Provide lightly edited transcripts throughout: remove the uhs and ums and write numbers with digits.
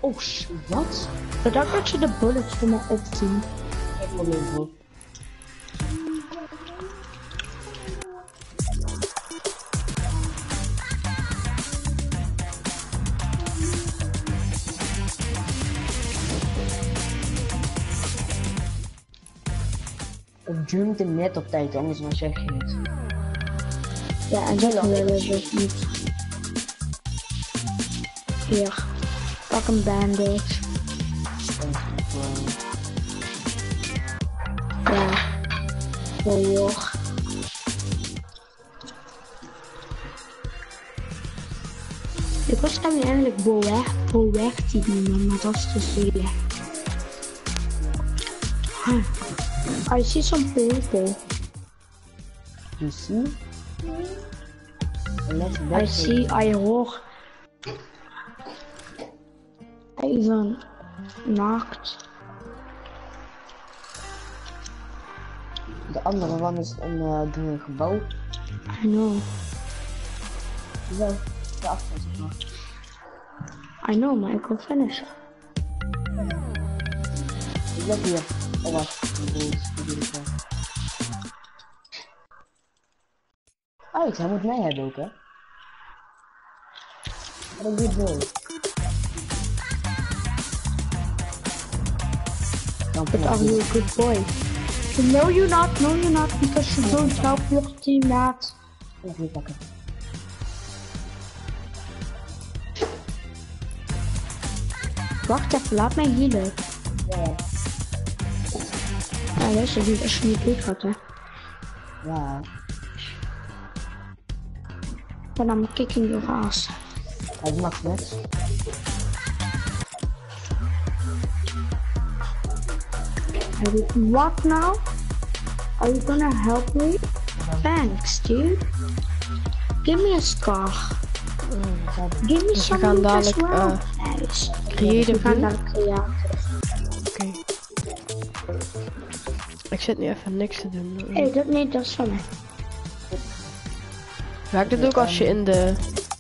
Oh, wat? Bedankt dat je de bullets voor me opzien. Geen probleem, bro. Ik jumpte net op tijd, anders was jij niet. Ja, en dat willen we dus niet. Hier, pak een bandage. Ja, hoor. Ik was dan eigenlijk Boerti doen, maar dat is te zielig. I see some people. You see? I hoor. Even naakt. De andere one is een gebouw. I know. Zo, de achter zeg maar. I know, maar ik wil finishen. Ik blijf hier. Oh wacht. Alex, hij moet mij hebben ook, hè? What a good boy. But are you a good boy? No, you're not. No, you're not. Because you don't help your teammates. Even pakken. Wacht even, laat mij healen. Ja. Ja, dat is het niet als je niet doet wat, hè. Ja. Then I'm kicking your ass. Hij mag net. What now? Are you gonna help me? Thanks, dude. Give me a scar. Give me some loot as well. Nice. Creative doen? Oké. Ik zit nu even niks te doen. Hey, dat is van mij. Werkt het ook als je in de...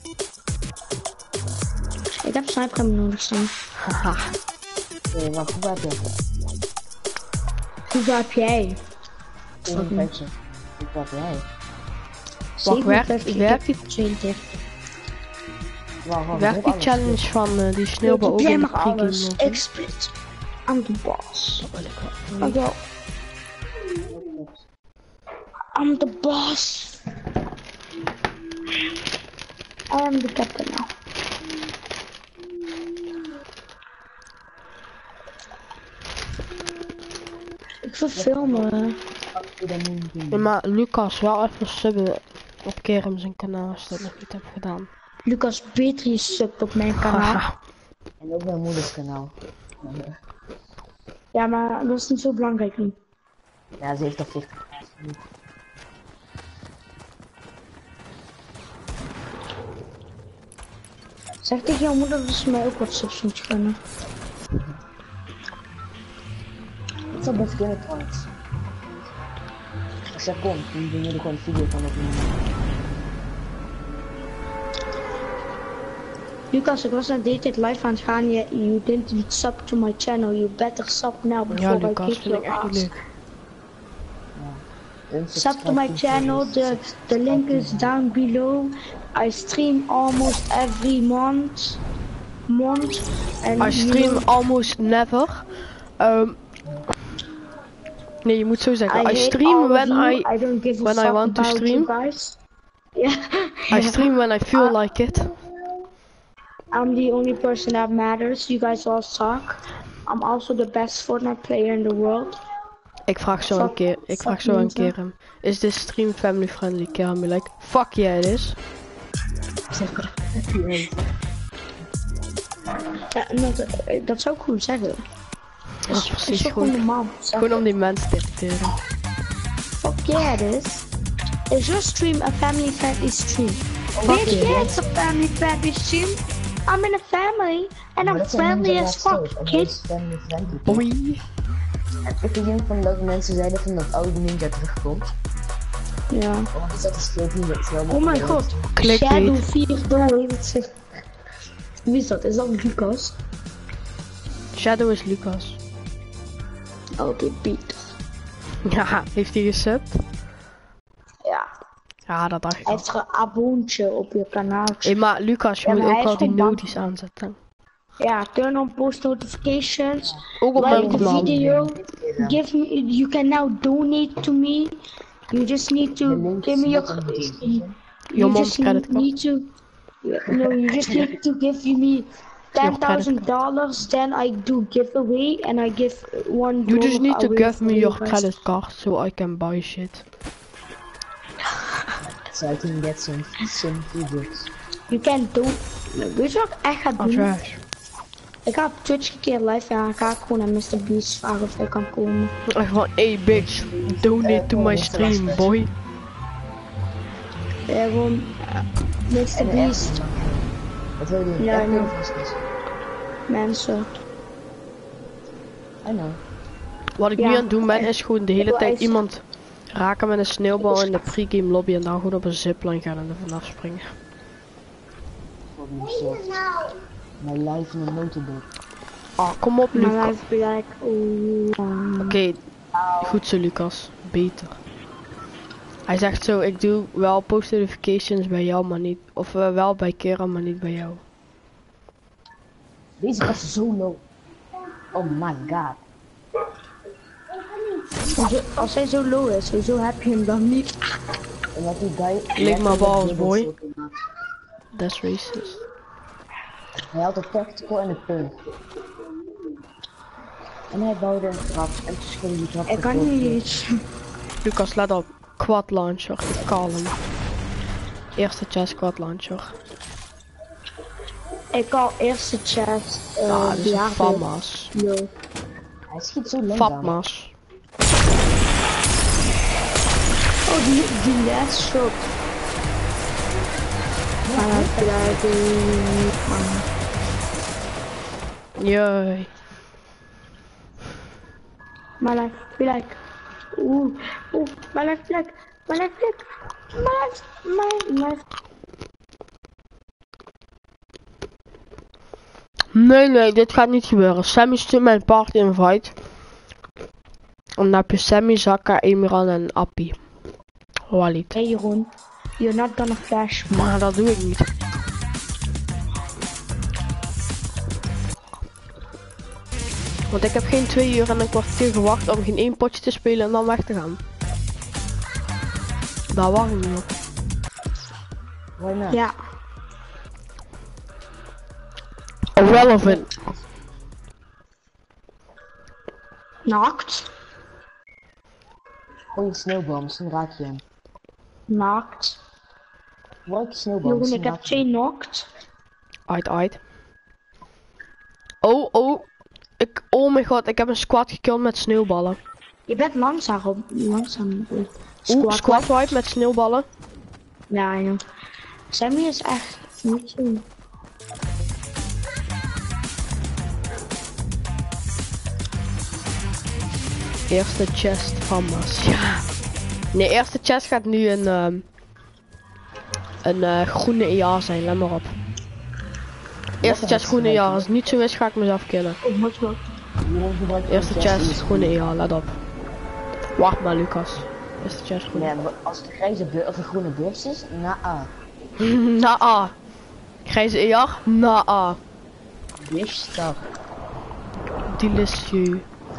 Ik heb sniper nodig staan. Haha. Nee, wacht, hoe heb je het? Hoeveel heb jij? Een petje. Hoe heb jij? Wacht, werkt die... 32. Werkt die challenge van die sneeuwbal ook jij in de mag alles. pregame? Ik split. I'm the boss. I'm the boss. I am the captain now. Ik wil filmen. Ja, maar Lucas wel even subben op Kerem zijn kanaal als je dat nog niet hebt gedaan. Lucas Petri subt op mijn kanaal. En ook mijn moeders kanaal. Ja, maar dat is niet zo belangrijk nu. Ja, ze heeft toch 50. Zeg tegen jouw moeder dat ze mij ook wat subs moet gunnen. Het zou best kunnen trouwens. Als jij komt, dan doen jullie gewoon een video van opnemen. Lucas, ik was naar Dated Live aan het gaan. You didn't sub to my channel. You better sub now Ja, before I Lucas, kick vind ik your echt niet ass. leuk. Sub to my channel. The link is down below. I stream almost every month. And I stream almost never. Nee, je moet zo zeggen. I stream when I want to stream. Yeah. I stream when I feel like it. I'm the only person that matters. You guys all suck. I'm also the best Fortnite player in the world. Ik vraag zo een keer, is this stream family friendly? Kerem be like, fuck yeah it is. Ja, dat zou ik gewoon zeggen. Dat is precies is gewoon normaal. Gewoon om die mensen te irriteren. Fuck yeah it is. Is your stream a family friendly stream? Fuck yeah, it's a family friendly stream. I'm in a family and I'm friendly as fuck, kid. Boy. Heb je gezien van dat mensen zeiden van dat oude ninja terugkomt? Ja. Oh, is dat een schuld niet? Oh mijn god. Shadow 4 heeft het zich. Wie is dat? Is dat Lucas? Shadow is Lucas. Oké, Pieter. Ja, heeft hij gesubt? Ja. Ja, dat dacht ik Hij al. heeft er een aboontje op je kanaal. Hey, maar Lucas, je Ja, moet maar ook hij wel is die gewoon noties aanzetten. Ja, turn on post notifications. Ook op Like mijn the kanaal. video. Give me. You can now donate to me. You just need to give me your. Your You mom's just credit card. need to. No, you just need to give me $10,000. Then I do giveaway and I give $1. You just need to away give for me you your guys. credit card so I can buy shit. So I can get some videos. You can do. Weet je wat ik echt ga doen? Trash. Ik ga op Twitch een keer live en dan ga ik gewoon aan Mr. Beast vragen of hij kan komen. Echt van, hey bitch, donate to my stream, boy. Ja, gewoon Mr. Beast. Wat wil je doen? Ja, Echt nee. heel veel. Mensen. I know. Wat ik Ja. nu aan het doen ben, is gewoon de hele wil tijd echt- iemand raken met een sneeuwbal in de pregame lobby en dan gewoon op een zipline gaan en er vanaf springen. For yourself. My life in a notebook. Ah, kom op My Lucas. life be like, Oké, goed zo Lucas. Beter. Hij zegt zo, ik doe wel post notifications bij jou, maar niet. Of wel bij Kera, maar niet bij jou. Deze was zo low. Oh my god. Als hij zo low is, hoezo heb je hem dan niet? En wat die guy... Lik maar balls, boy. Hij That's racist. had een tactical en een pump. En hij bouwde een trap en toen schoot die trap Ik kan kapot. niet. Lucas, let op. Quad launcher, ik call hem. Eerste chest quad launcher. Ik kan eerste chest. Ah, dit is een ja, FAMAS. Yo. Hij schiet zo langzaam. FAMAS. Oh, die last shot. Jee. My life be like, ooh, my life be like, my life be like, my life. Nee, dit gaat niet gebeuren. Sammy stuurt mij een party invite. En dan heb je Sammy, Zakka, Emirhan en Appie. Walid. Hey Jeroen, you're not gonna flash. Maar dat doe ik niet. Want ik heb geen 2 uur en een kwartier gewacht om geen 1 potje te spelen en dan weg te gaan. Daar wacht ik niet op. Why not? Ja. Irrelevant. Naakt. Gooi sneeuwbal, misschien raak je hem. Naakt. Gebruik je sneeuwbal, Jeroen, misschien ik heb raak je 2 naakt. Uit. Oh my god, ik heb een squad gekilld met sneeuwballen. Je bent langzaam. Squad wipe met sneeuwballen. Ja, joh. Sammy is echt niet zo. Eerste chest van Mas. Ja. Nee, eerste chest gaat nu een groene EA zijn, let maar op. Eerste chest groene EA, als het niet zo is ga ik mezelf killen. Oh, wat wel. Eerste chest groene EA, let op. Wacht maar Lucas. Eerste chest groene. Nee, maar als het een grijze beurs of een groene beurs is, Na-a. Grijze EA? Na-a. Wish toch. Delicieux.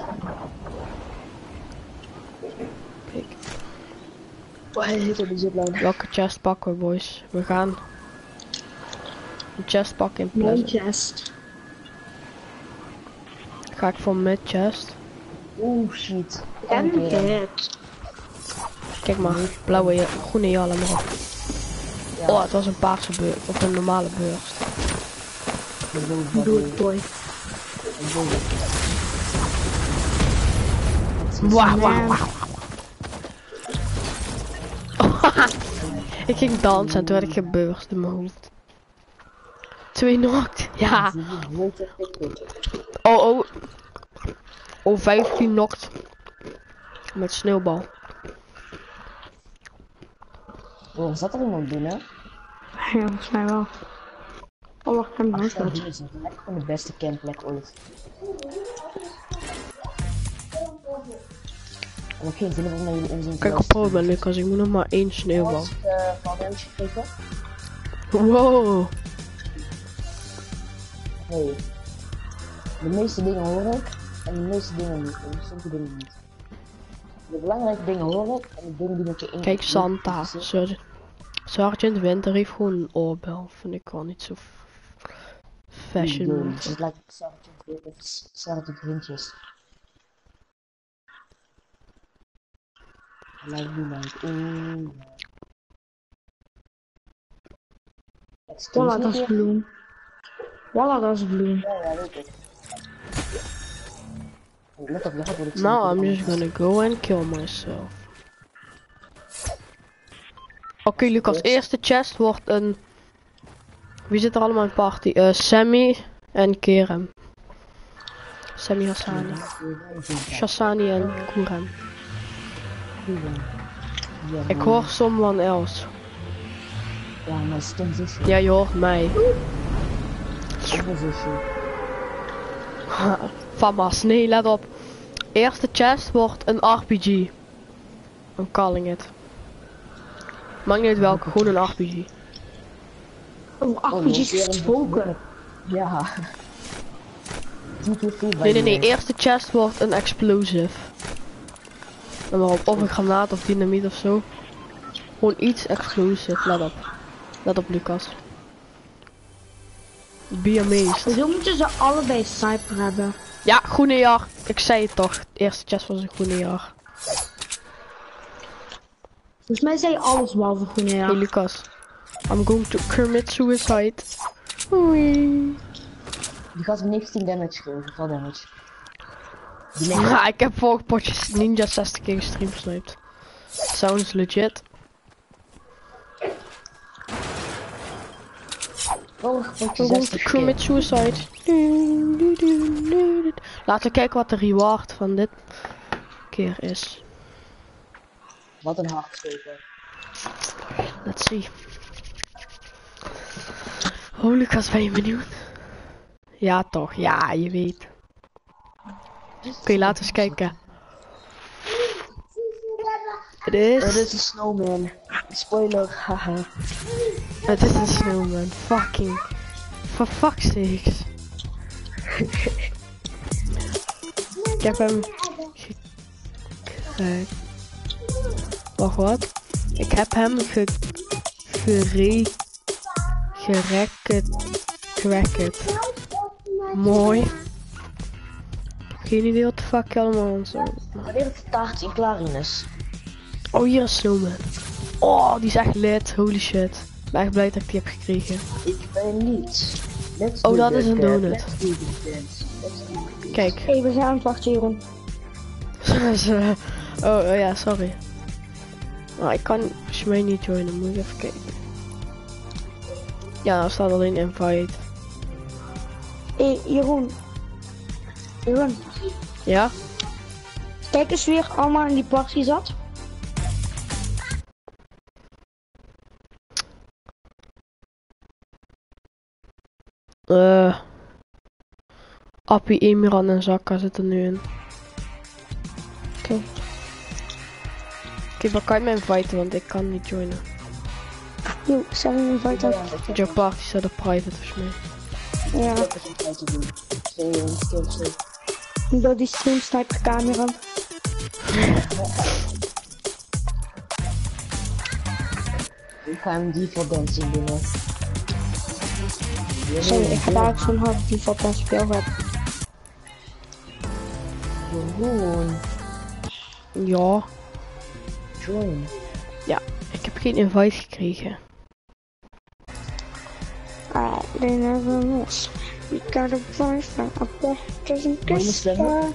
Kijk, Oh, hij zit op de zipline. welke chest pakken we boys? We gaan een chest pakken in Mijn Pleasant. chest. Ga ik voor mid chest. Oeh shit. En Oké. dit. Kijk maar, blauwe, groene EA, let maar op. Ja, Oh, het was een paarse beurt, of een normale beurt. Doe het, boy. Wauw. Ik ging dansen en toen werd ik gebeurd in mijn hoofd. 2 knocked. Ja. Oh. Oh, 15 knocked. Met sneeuwbal. Oh, zat er iemand binnen? Ja, volgens mij wel. Oh, wacht, ik heb mijn huis Dat uit. is echt gewoon de beste campplek ooit. heb geen zin om naar jullie inzien. Kijk op pro ben Lucas, ik moet nog maar 1 sneeuwbal. Wat van damage gekregen? Wow. Hey. De meeste dingen hoor ik en de meeste dingen niet. En sommige dingen niet. De belangrijke dingen hoor ik en de dingen die met je in. Kijk Santa. Sergeant Winter heeft gewoon een oorbel. Vind ik wel niet zo fashion. Het lijkt Sergeant Hintjes. Lijkt niemand. Voilà, dat is bloem. Voilà, dat is bloem. Ja, weet ik. Let op, Now I'm just gonna go and kill myself. Oké, Lucas, eerste chest wordt een... Wie zit er allemaal in party? Sammy en Kerem. Sammy Hassani. Shassani en Kurem. Ik hoor someone else. Ja, mijn stem zusje. Ja, je hoort mij. Mijn zusje. Famas, nee, let op. Eerste chest wordt een RPG. I'm calling it. Maakt niet uit welke, gewoon een RPG. Oh, RPG's is spoken. Ja. Nee, eerste chest wordt een explosive. Dan maar op, of een granaat of dynamiet of zo. Gewoon iets explosive, let op. Let op Lucas. Be amazed. Hoezo moeten ze allebei sniper hebben? Ja, groene jaar. Ik zei het toch. De eerste chest was een groene jaar. Volgens mij zei je alles behalve groene jaar. Hey Lucas. I'm going to commit suicide. Oei. Die gaat 19 damage geven, veel damage. Ja, ik heb vorige potjes Ninja 60 keer gestreamsniped. Sounds legit. Vorige potje I'm going to commit suicide. Laten we kijken wat de reward van dit keer is. Wat een hartstoker. Let's see. Oh Lucas, ben je benieuwd? Ja toch, ja je weet. Oké, laten we eens kijken. Het is een snowman. Spoiler, haha. Het is een snowman. Fucking. For fuck's sakes. Ik heb hem... Wacht wat? Ik heb hem gerekt. Mooi. Geen idee wat de fuck allemaal aan zo. Wanneer het taart in klaar is. Oh, hier is snowman. Oh, die is echt lit. Holy shit. Ik ben echt blij dat ik die heb gekregen. Ik ben niet. Oh, dat is een donut. Kijk. Hey, we zijn aan het wachten, Jeroen. Oh ja, sorry. Nou, ik kan mij niet joinen, moet ik even kijken. Ja, er staat alleen invite. Hey, Jeroen. Jeroen. Ja? Kijk eens weer allemaal in die party zat. Appie, Emiran en Zakka zitten nu in. Oké. Oké, dan kan je me inviten, want ik kan niet joinen. Yo, zijn we invite uit? Jouw party staat op private volgens mij. Ja. Door die stream sniper camera. Ik ga hem default dancing doen. Sorry, ik ga daar zo'n hard default aan speel hebben. Jeroen. Ja. Join. Ja, ik heb geen invite gekregen. They never miss. We got a boyfriend up there, doesn't kiss her.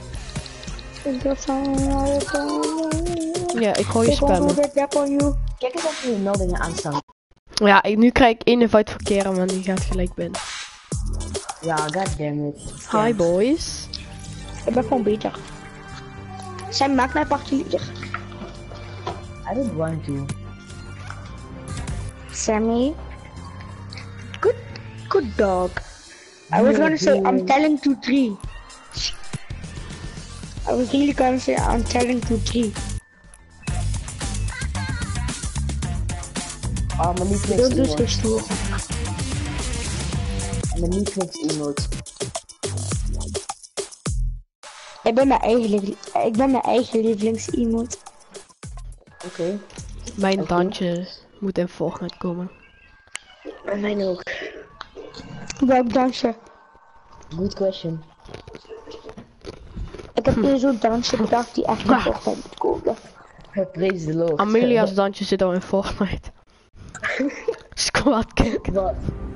Ja, ik gooi je spammen. Kijk eens of je meldingen aanstaan. Ja, nu krijg ik 1 invite voor Kerem en die gaat gelijk binnen. Ja, goddammit. Hi boys. Ik ben gewoon beter. Zij maakt mij partyleader. I don't want to. Sammy. Good dog. I was gonna say I'm telling to 3. I was really gonna say I'm telling to 3. Ah, mijn Dat lievelings is emote. gestoord. En mijn lievelings emote. Ik ben mijn eigen lievelings-emote. Oké. Mijn Oké. dansje moet in Fortnite komen. En mijn ook. Welk dansje? Good question. Ik heb hier zo'n dansje bedacht die echt in Fortnite moet komen. Praise the Lord. Amelia's dansje zit al in Fortnite. Squad kick. Wat?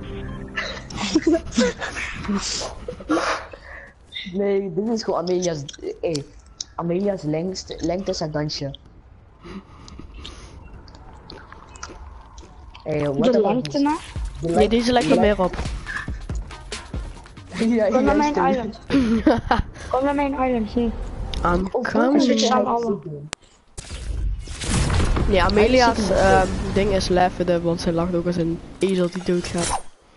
Nee, dit is gewoon Amelia's. Amelia's lengte is haar dansje. What De lengte na? Nee, deze lijkt er meer op. Ja, Kom naar mijn juist, island. Kom naar mijn island, hier. I'm Is coming. het zo alle? Nee, Amelia's ding is levende, want zij lacht ook als een ezel die doodgaat.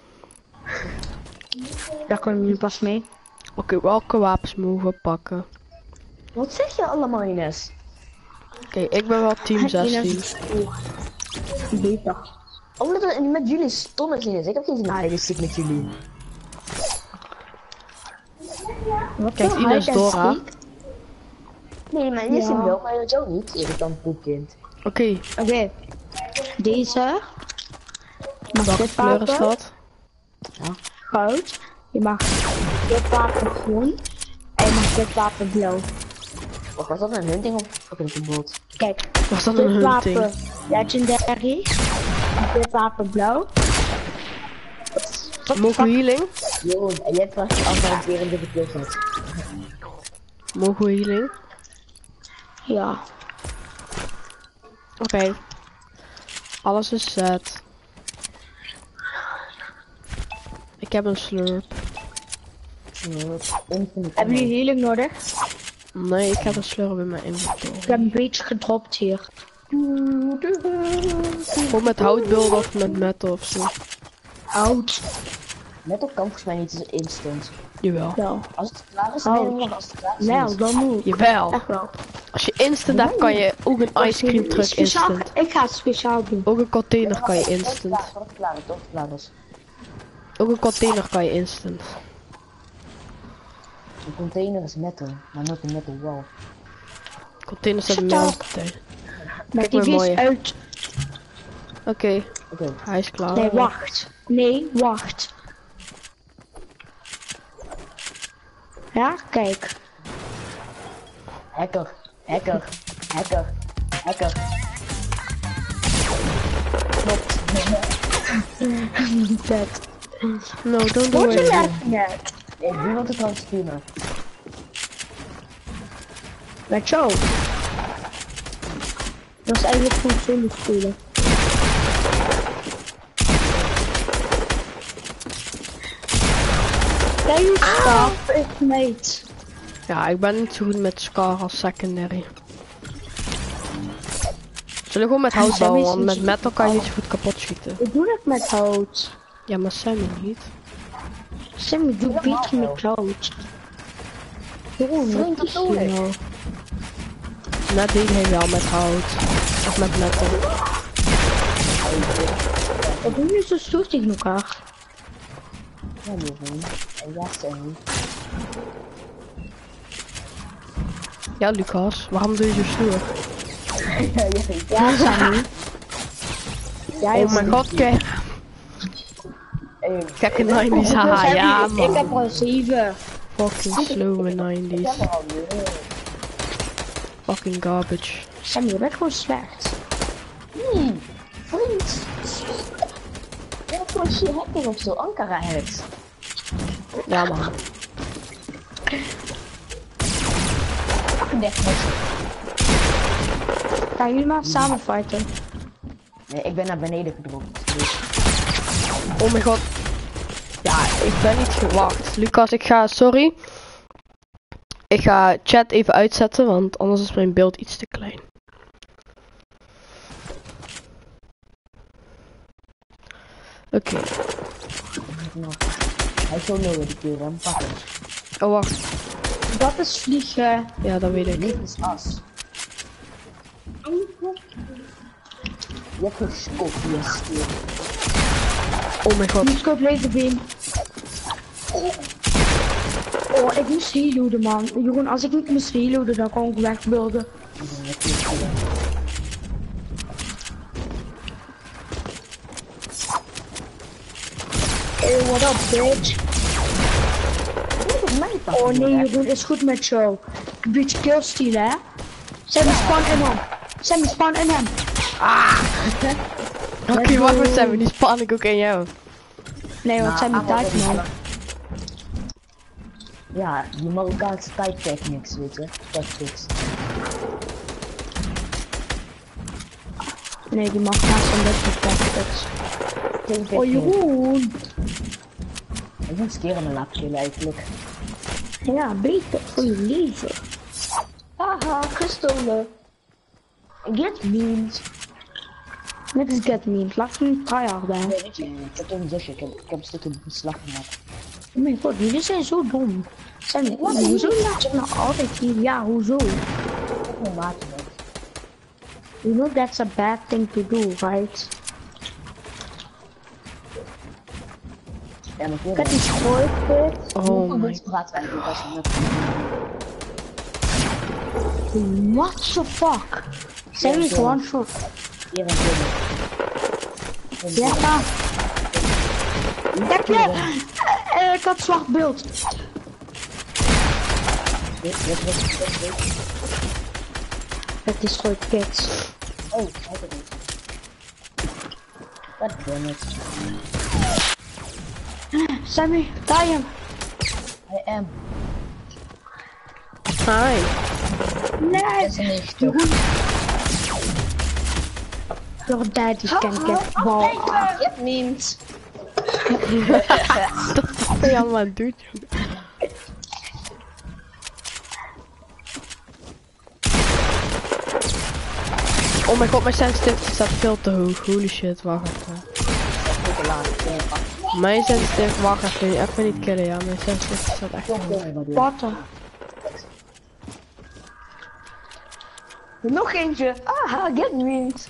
Daar kom je nu pas mee. Oké, welke wapens mogen we pakken? Wat zeg je allemaal, Ines? Oké, ik ben wel team 16. Beter. Omdat we met jullie stom is, Ines. Ik heb geen zin in stick met jullie. Kijk, Ines Dora. Nee, maar je zit wel, maar jou niet. Irritant poepkind. Oké, Oké. Deze. Mag welke dit kleur is wapen? dat? Goud. Je mag dit wapen groen. En je mag dit wapen blauw. Wacht, was dat een hunting of een verbod? Kijk. Was dat Dit een hunting? wapen legendary. Dit wapen blauw. Mogen we healing? Jeroen, en jij hebt vast altijd een keer in de verkeerd gehad. Mogen we healing? Ja. Oké. Alles is set. Ik heb een slurp. Hebben jullie healing nodig? Nee, ik heb een slurp in mijn inventory. Ik heb een beetje gedropt hier. Gewoon met houtbeelden of met metal of zo. Hout. Net op kan volgens mij niet instant. Jawel. Wel. Als het klaar is, dan ben je nog als het klaar is. Wel, dan moet. Jawel. Echt wel. Als je instant hebt, kan je ook een ice cream truck Speciaal- instant. Ik ga het speciaal doen. Ook een container kan je instant. Tot het klaar is, tot het klaar is. Ook een container kan je instant. Een container is metal, maar not een metal wall. Containers hebben meer dan container. Maar Kijk die maar is mooie. uit. Oké, Oké. hij is klaar. Nee, wacht. Nee, wacht. Ja, kijk. Hacker, hacker, hacker, hacker. Dat. No, don't do Word je it. net net? Nee, wie wil de transfemer? Met jou. Dat is eigenlijk gewoon zonder spelen. Kijk, stop. Ik meet. Ja, ik ben niet zo goed met Scar als secondary. Zullen we gewoon met hout bouwen, want met metal kan je niet zo goed kapot schieten. Ik doe het met hout. Ja, maar Sammy niet. Sammy, doe beter met hout. Oh, Vriend, dat doe ik. Nou. Net deed hij wel met hout. Of met metal. Wat doen jullie zo stoer tegen elkaar? Ja, Jeroen. En ja, Sammy. Ja, Lucas, waarom doe je zo stoer? Ja, Sammy. Ja, Oh mijn god, kijk. Gekke 90s, haha, ja Ik man. heb al 7. Fucking slow 90s. Fucking garbage. Sammy, je bent gewoon slecht. Vriend. Je hebt gewoon shit hacker of zo, Ankara hacks. Ja man. 38. Gaan jullie maar samen fighten? Nee, ik ben naar beneden gedropt. Oh mijn god. Ja, ik ben niet gewacht. Lucas, sorry. Ik ga chat even uitzetten, want anders is mijn beeld iets te klein. Oké. Hij is zo nul die keer, hè. Pak hem. Oh wacht. Dat is vliegen. Ja, dat weet ik. Dit is as. Je hebt geen scope, yes. Oh mijn god. Die scope laser beam. Oh, ik moest reloaden, man. Jeroen, als ik niet moest reloaden, dan kon ik wegbulden. Oh, what up, bitch. Oh nee, Jeroen, is goed met jou. Een beetje killsteal, hè? Sammy, spawn in hem. Sammy, spawn in hem. Oké, wacht maar Sammy, die span ik ook in jou. Nee, want Sammy tijd, man. Ja, die Marokkaanse tijdtechnics, weet je. Tactics. Nee, die mag naast een beetje tactics. Oh, Jeroen. Ik moet skeren mijn lapje eigenlijk. Ja, beter voor je leven. Haha, gestolen. Get memes. Niks get memes, laat me niet tryhard, hè. Nee, weet je, ik heb toch een zusje, ik heb een stukje beslag gemaakt. Oh mijn god, jullie zijn zo dom. Hoezo laat je nou altijd hier? Ja, hoezo? Mijn maatje ook. You know that's a bad thing to do, right? Ja, maar Ik heb die gooit. Oh my. praat eigenlijk als je What the fuck? Zijn we one shot? hier en binnen. Ja, maar. Kijk je? Ik had zwart beeld. Het is gewoon kids. Oh, kijk het niet. Wat ben ik? Sammy, die hem. I am. Hi. Nee. Jeroen. Your daddy can get ball. Get memes. Wat ben je allemaal aan het doen, joh? Oh mijn god, mijn sensitivity staat veel te hoog. Holy shit, wacht even. Mijn sensitivity, wacht even niet killen, ja. Mijn sensitivity staat echt hoog. Wat dan? Nog eentje. Aha, get memes.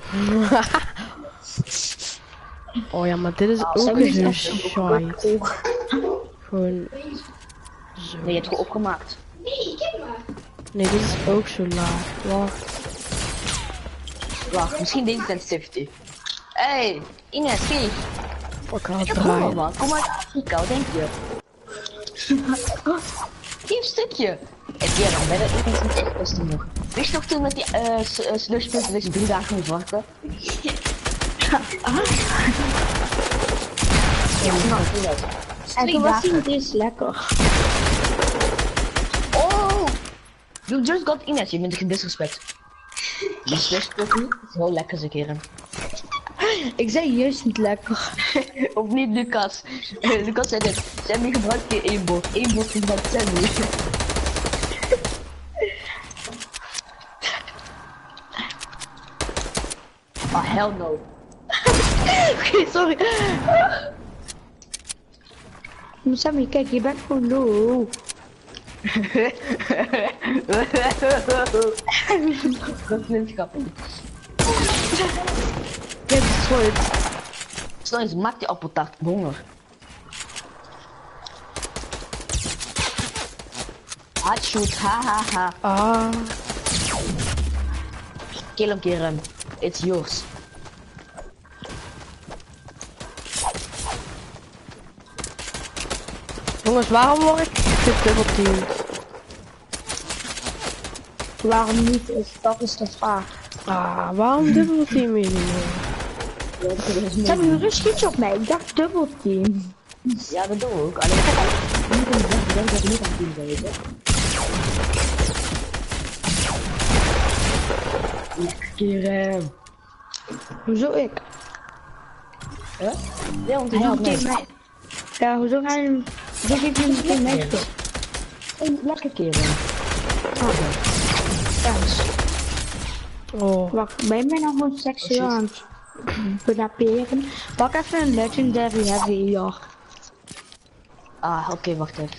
Oh ja, maar dit is ook zo shite. Gewoon zo. Nee, je hebt het opgemaakt. Nee, dit is ook zo laag. Wacht. Wacht, misschien deze sensitivity. Hey, Ines, zie. Ik ga het Ik heb honger, draaien. man. Kom uit Afrika, wat denk je? Geef een stukje. En keer dan ben ik iets niet echt best nog. Wist je nog toen met die slushpunten dat je 3 dagen moet wachten? En toen was hij niet eens lekker. Oh! You just got Ines, je bent gedisrespect. Die slushpunten niet heel lekker ze keren. Ik zei juist niet lekker. Of niet Lucas? Lucas zei dit. Sammy gebruikt je één bot. Eén bot gebruikt Sammy. Oh hell no. Oké, sorry. Maar Sammy, kijk, je bent gewoon low. Dat is niet grappig. Dit is goed. Stel eens, maak die appeltaart honger. Hard shoot, ha ha ha. Ah. Kill hem, Kerem. It's yours. Jongens, waarom word ik gedubbelteamd? Waarom niet? Dat is de vraag. Ah, waarom dubbelteam je niet meer? Sammy, hoe schiet je op mij? Ik dacht dubbelteam. Ja, dat doen we ook. Alleen ik denk dat ik niet aan het doen ben, weet je. Lekker Kerem. Hoezo ik? Huh? Ja, want hij had mij. Ja, hoezo ga je hem... Hoezo geef je hem geen meisje? Lekker Kerem. Thanks. Oh. Wacht, ben je mij nog gewoon seksueel aan het benaperen? Pak even een legendary heavy hier. Ah, oké, wacht even.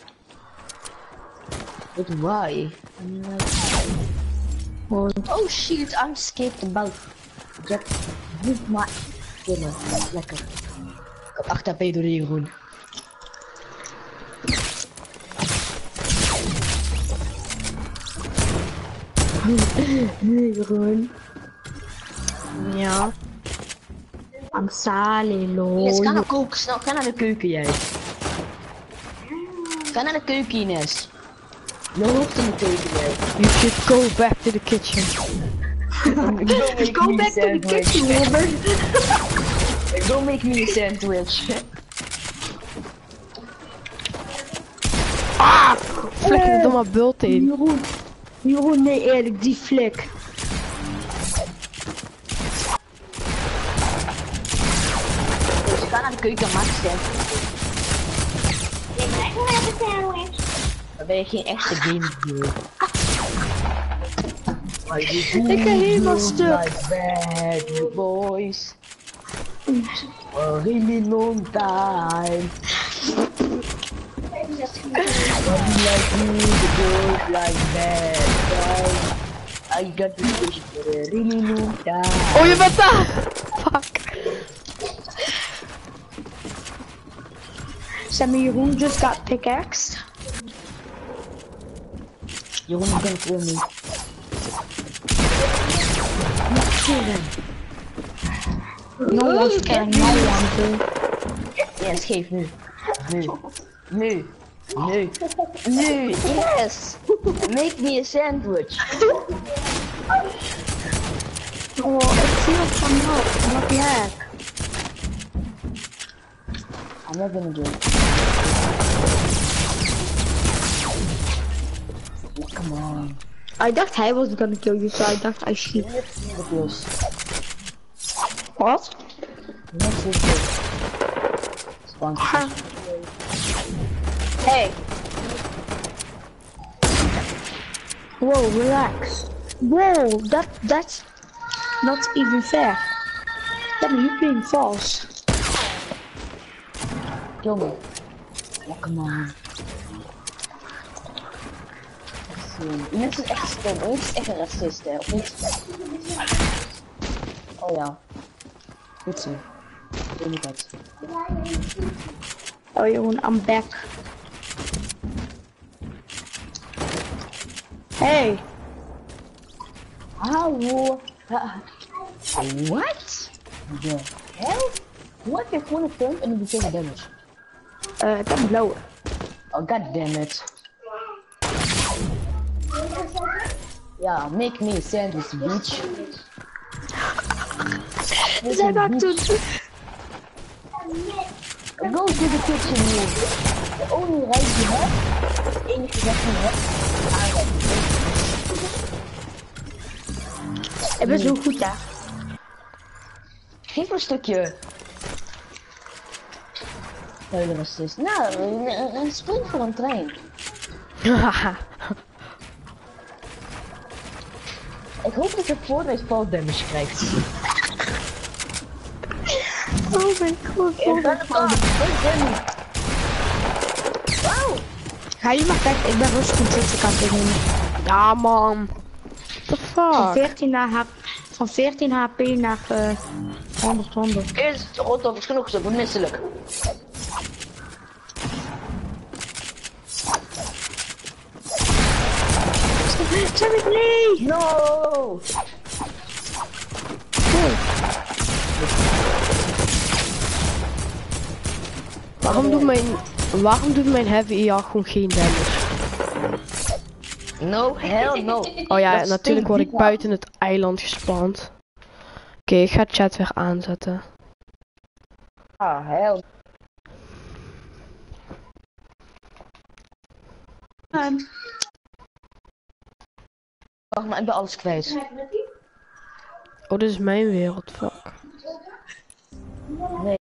But why? Oh shit, I'm scared about Jack. Niet maar. Jongen, lekker. Ik had 8 HP door die groen. Nee, Jeroen. Ja. Amsalelo. Ines, ga naar koken, snel. Ga naar de keuken, jij. Ga naar de keuken, Ines. Je hoort in de keuken, jij. You should go back to the kitchen. Go back to the kitchen, Robert. Go make me a sandwich. Ah! Flikker er domme bult in. Jeroen, nee eerlijk, die flik. Dus ga naar de keuken en maak een sandwich. Dan ben je geen echte gamer. Ik ga helemaal stuk. Like bad boys. For a really long time. Like me, the girls like bad boys. I got this wish for a really long time. Oh, je bent daar! Fuck. Sammy, Jeroen just got pickaxed. Jeroen, ik ben het weer niet. No one's killing no one. Yes, geef nu. Nu. Yes. Make me a sandwich. Oh, ik zie wat van jou. Wat jij? I'm not gonna do it. Come on. I dacht hij was gonna kill you, so I dacht I shoot. Wat? Hey. Whoa, relax. Whoa, that's not even fair. Then you're playing false. Kill me. Oh, come on. Dit is echt stom. Dit is echt een racist, hè? Of niet? Oh ja. Goed zo. Doe niet dat. Oh Jeroen, I'm back. Hey. Hallo. What? The hell? What if one of them and we take damage? Ik heb een blauwe. Oh, god damn it. Ja, make me a sandwich, bitch. Zij maakt toen. Go to the kitchen, man. The only right you have, het enige dat je hebt, Ik ben zo goed, hè. geef me een stukje. Nee, dat was dus. Nou, een spring voor een trein. Ik hoop dat je Fortnite fall damage krijgt. Oh mijn god. Ik ben het al. Wauw. Ga je maar weg, ik ben rustig een tussenkant in. Ja man. What the fuck? Van 14 HP naar 100. Is rot is genoeg, zo misselijk. Zeg ik nee! No! Waarom doet mijn heavy AR gewoon geen damage? No, hell no. Oh ja, Dat natuurlijk word ik stinkt buiten het eiland gespawnd. Oké, ik ga chat weer aanzetten. Ah, hell. Wacht maar, ik ben alles kwijt. Oh, dit is mijn wereld, fuck. Nee.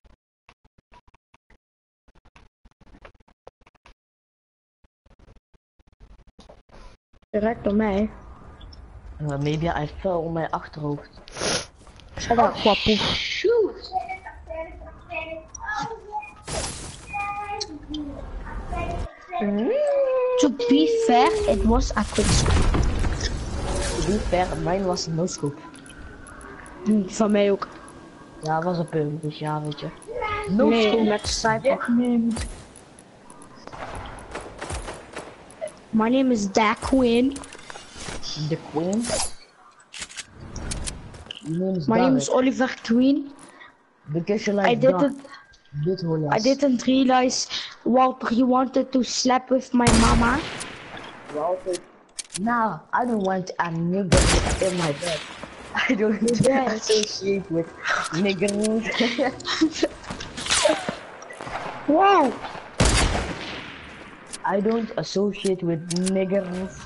Direct door mij. Maybe I fell op mijn achterhoofd. Shut up, guapo. Shoot! To be fair, it was a quick scope. To be fair, mine was no scope. Van mij ook. Ja, was een punt, dus ja, weet je. Nee, met Cyber. My name is Da Queen. The Queen? My name is Oliver Queen. Because you like I didn't realize Walter you wanted to sleep with my mama. Walter. No, I don't want a nigger in my bed. I don't associate with niggers. Wow. I don't associate with niggers.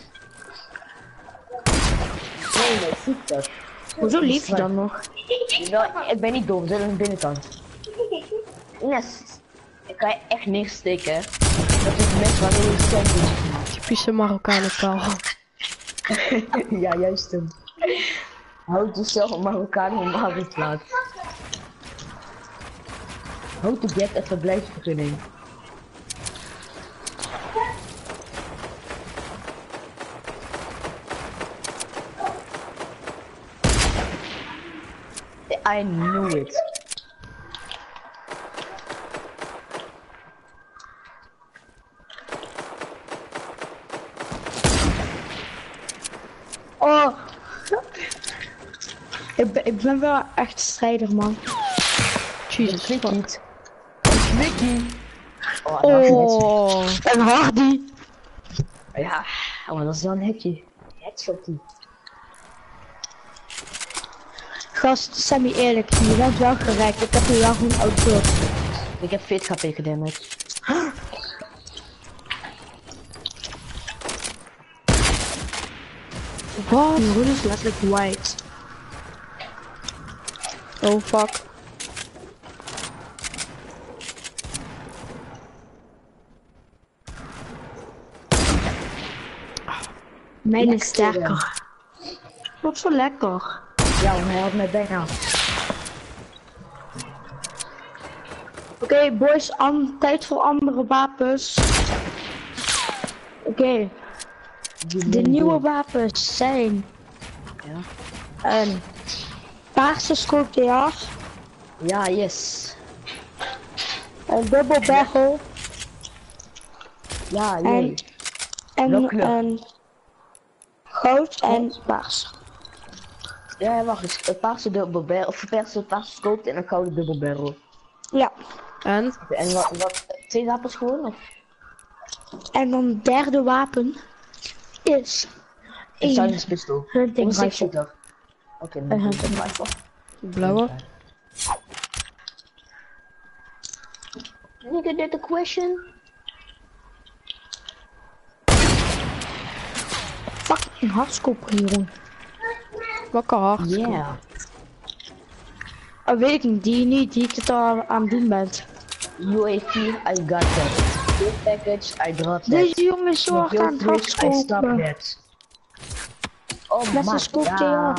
Nee, ziet dat. Hoezo lief je dan nog? Nou, ik ben niet dom, zit aan de binnenkant. Yes. Ik kan je echt neersteken. Dat is het mes wanneer je sandwich maakt. Typische Marokkanen taal. Ja, juist hem. Houd jezelf een Marokkaan om arbeidsplaats. How to get een verblijfsvergunning. I knew it. Oh. Ik ben wel echt strijder, man. Jesus fuck. Niet. Mickey. Oh. En Hardy. Ja, maar dat is wel een hekje. Headshotie. Gast, Sammy, eerlijk, je bent wel gelijk. Ik heb je wel goed outdoor. Ik heb 40 HP gedamaged. Wat? Die groen is letterlijk white. Oh fuck. Mijn is sterker. Wat zo lekker. Ja, maar hij had mij bijna. Oké, boys, tijd voor andere wapens. Oké. De nieuwe wapens zijn Ja. een paarse scope DR, Ja, yes. een double barrel Ja, en, jee. Welke kleur? een goud en paars. Ja, wacht eens. Een paarse dubbel barrel, of een paarse scope en een gouden dubbel barrel. Ja. En? En wat 2 wapens gewoon? Of? En dan het derde wapen is Een een silence pistol. hunting Een six rifle. shooter. Oké, Een hunting rifle. Blauwe. Nigga did the question. Fucking hardscope hier. Wakker hard. Yeah. Oh, weet ik niet, die ik het al aan het doen bent. UAV, I got that. This package, I dropped that. Deze jongen is zo hard aan het I stopped hardscopen. that. Oh Met my zijn scope god.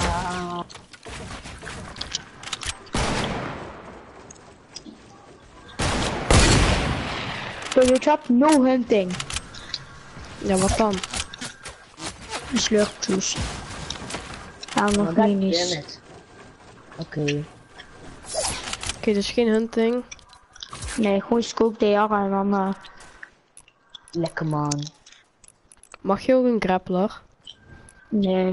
So you drop no hunting. Ja, wat dan? Slurpjuice. Gaan nog God minis. damn it. Oké. Oké, dus geen hunting. Nee, gewoon scope DR en dan Lekker man. Mag je ook een grappler? nee.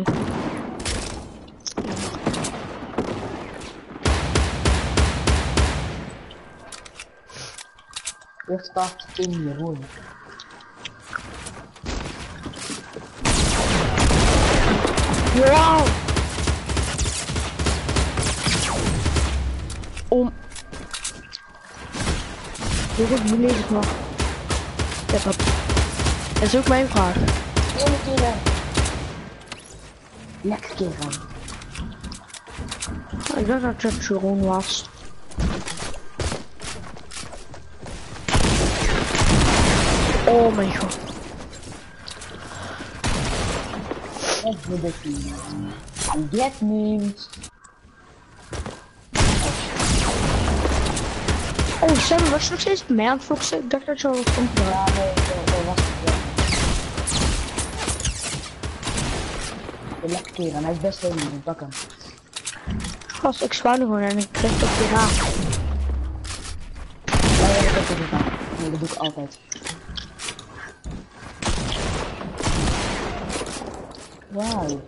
Eerst part in Jeroen. Wow! Dit is beledigd nog. Ja, dat is ook mijn vraag. Lekker kerel. Ik dacht dat het Jeroen was. Oh mijn god. Get memes. Oh, Sam, was je nog steeds op mij aan het focussen? Ik dacht dat je al stond. Ja, nee, dat was het wel. De lekker kerel, hij is best wel lief, pak hem. Gast, ik spawn gewoon en ik krijg op je raam. Ja, dat heb ik gedaan. Nee, dat doe ik altijd. Wauw.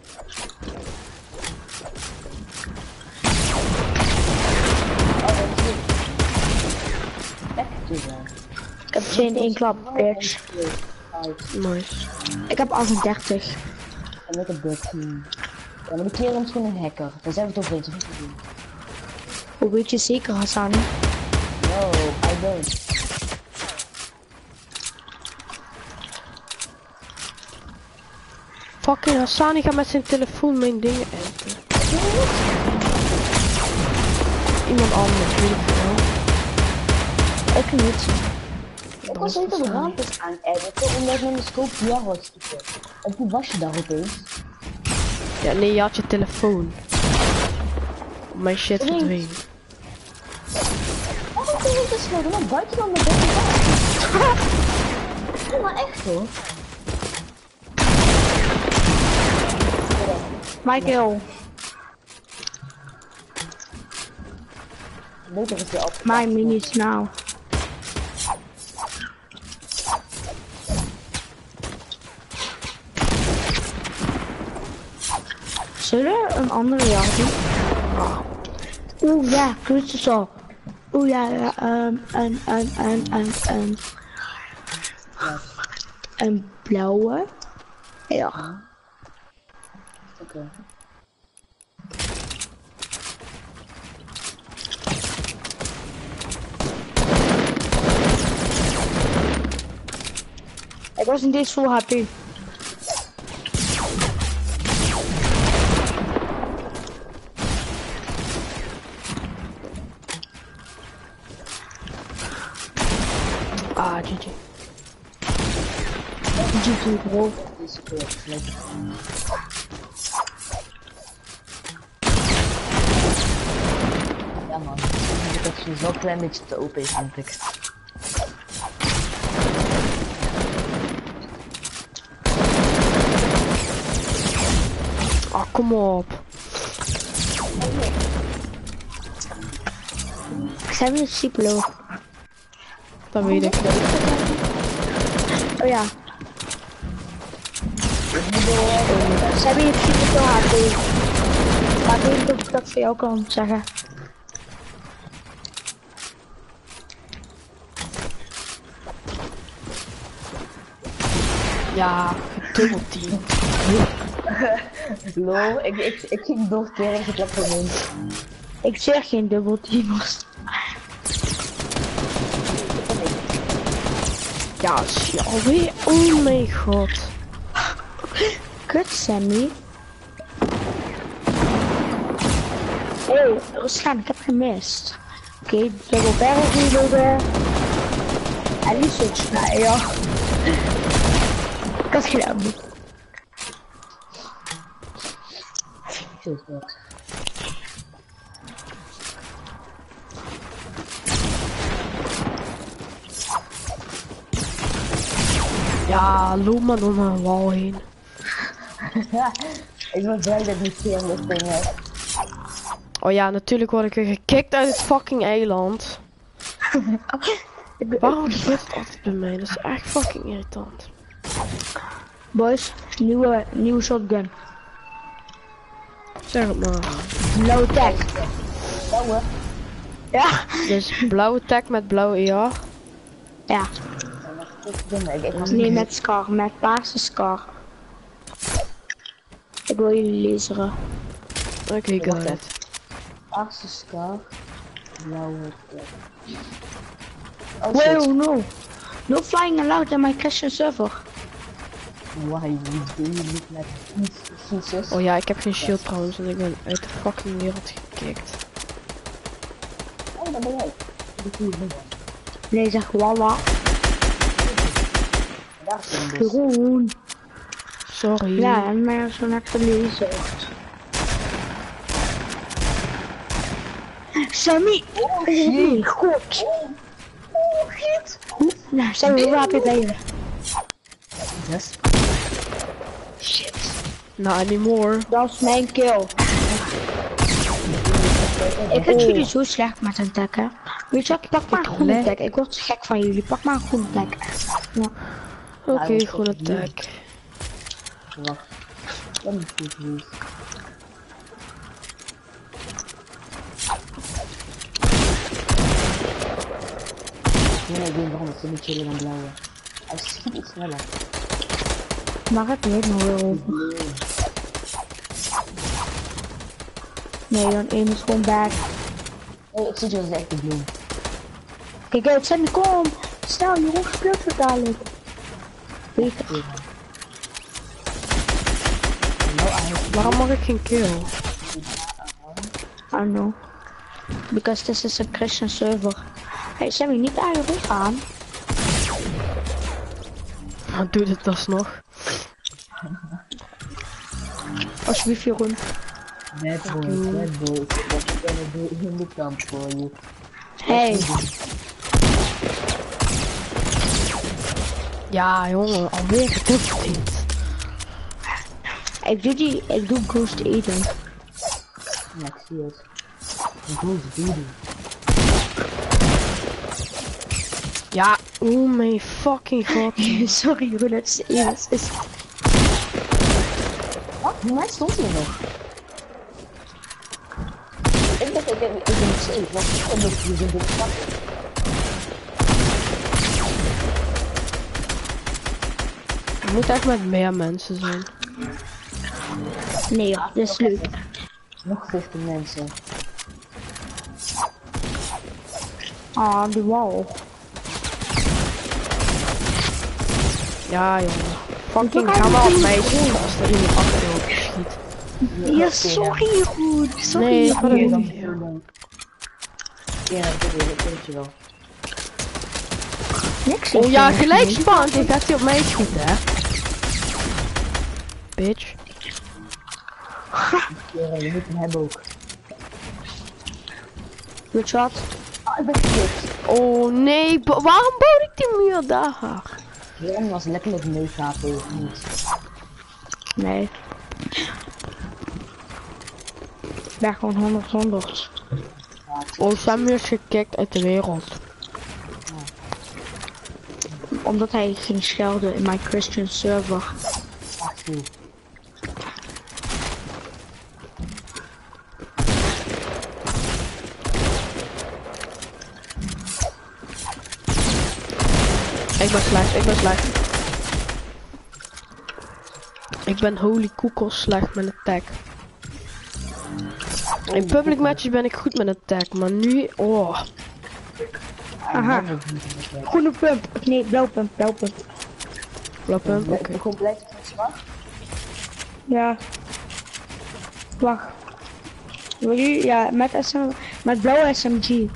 Ik heb ze in één klap, bitch. Nice. Ik heb 38. En ik heb 13. Ja, maar die kerel is gewoon een hacker. Daar zijn we toch eens goed te doen. Hoe weet je zeker, Hassan? No, I don't. Fucking Hassani gaat met zijn telefoon mijn dingen eten. Iemand anders, weet ik veel. Ik niet. Ik was niet op de raampjes aan editen, omdat ik met mijn scope VR had stiekem. En toen was je daar opeens. Ja, nee, je had je telefoon. Mijn shit verdween. Oh, wat is het gesloten? Maar buiten dan met deze. Ja, maar echt hoor. Michael, Beter is die op. my minis now. Zullen we een andere jacht doen? Oeh ja, crystal. Oeh ja, een blauwe. Ja. Oké. Ik was niet eens full HP. Ah, GG. GG bro. Deze keer lekker. Ja man, ik heb zo'n zo klein beetje te OP vind ik. Ah, kom op. Ik zijn weer super low. Dat weet ik. Oh ja. Ze hebben hier super veel HP. Maar ik weet niet of ik dat voor jou kan zeggen. Ja, dubbelteam. Lol, ik ging doorkeren en ik klap gewoon. Ik zeg geen dubbelteamers. Ja, zie alweer. Oh mijn god. Kut Sammy. Hey, rustig aan, ik heb gemist. Oké, dubbel berg reloaden. En die switch naar ja. Ik had gedaan. Zo is dat. Ja, loop maar door mijn wal heen. Ja, ik ben blij dat ik niet veel dit ding heb. Oh ja, natuurlijk word ik weer gekikt uit het fucking eiland. Waarom gebeurt het altijd bij mij? Dat is echt fucking irritant. Boys, nieuwe shotgun. Zeg het maar. Low tech. Blauwe. Ja. Dus blauwe tag met blauwe ER. Ja. Nee, met scar, met paarse scar. Ik wil jullie lezen. Oké, got it. Paarse scar. Blauwe tag. Oh, Wow, shit. no. No flying allowed in my Christian server. Why do you look like Jesus? Oh ja, ik heb geen shield trouwens en ik ben uit de fucking wereld gekikt. Oh, dat ben jij. Dat doe je niet. Nee, zeg walla. Daar is een dus. Groen. Sorry. Ja, en maar zo net gelezen. Sammy! Oh shit! God! Oh shit! Nou, Sammy, hoe heb je bij je? Yes. Shit. Not anymore. Dat is mijn kill. Ik vind jullie zo slecht met een tag, hè. Weet je wat, pak maar een groene tag. Ik word gek van jullie. Pak maar een groene tag. Ja. Oké, groene tag. Wacht. Dat is goed geweest. Nee, ik weet waarom het zo niet chillen dan blauwe. Hij schiet iets sneller. Maar het weet nog wel over. Nee, dan één is gewoon back. Nee, ik zit je als echt de bloem. Kijk uit, Sammy, kom! Snel, Jeroen speelt het dadelijk. Beter. Waarom mag ik geen kill? I don't know. Because this is a Christian server. Hey Sammy, niet eigenlijk gaan. Wat doet het alsnog? Alsjeblieft, Jeroen. Net boy. Wat ik kan doen in de kamp voor je. Hey. Ja, jongen, alweer getukt. Ik doe Ghost Eden. Ja, ik zie het. Een Ghost Eden. Ja, oh mijn fucking god. Sorry Jeroen, het is... Wat? Hoe mij stond hier nog? Ik dacht, ik ben safe. Wat is het? Dat je in dit pak. Het moet echt met meer mensen zijn. Nee, ja, dat is leuk. Nog 15 mensen. Ah, die wall. Ja, jongen. Fucking ga maar op mij schieten als er iemand achter je schiet. Ja, sorry Jeroen. Sorry Nee, Jeroen. ga er niet. Ja, dat weet je wel. Niks. Oh ja, gelijk spannend. Ik gaat hij op mij schieten, hè. Bitch. Ja, je moet hem hebben ook. Weet je wat? Ah, ik ben gekikt. Oh nee, waarom bouwde ik die muur daar? Jeroen was letterlijk mega tegen niet. Nee. Ik ben gewoon 100. Oh, Samuel is gekikt uit de wereld. Omdat hij ging schelden in mijn Christian server. Ach, zie. Ik ben slecht. Ik ben holy koekels slecht met een tag. In public matches ben ik goed met een tag, maar nu, oh. Aha. Groene pump. Nee, blauw pump. Blauw pump, oké. De complete slag? Ja. Wacht. Wil je? Ja, met blauwe SMG.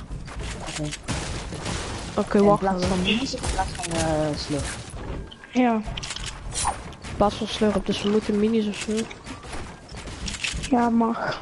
Oké, wacht. In plaats van minis, in plaats van slug. Ja. Pas van slurp, dus we moeten minis of zo. Ja, mag.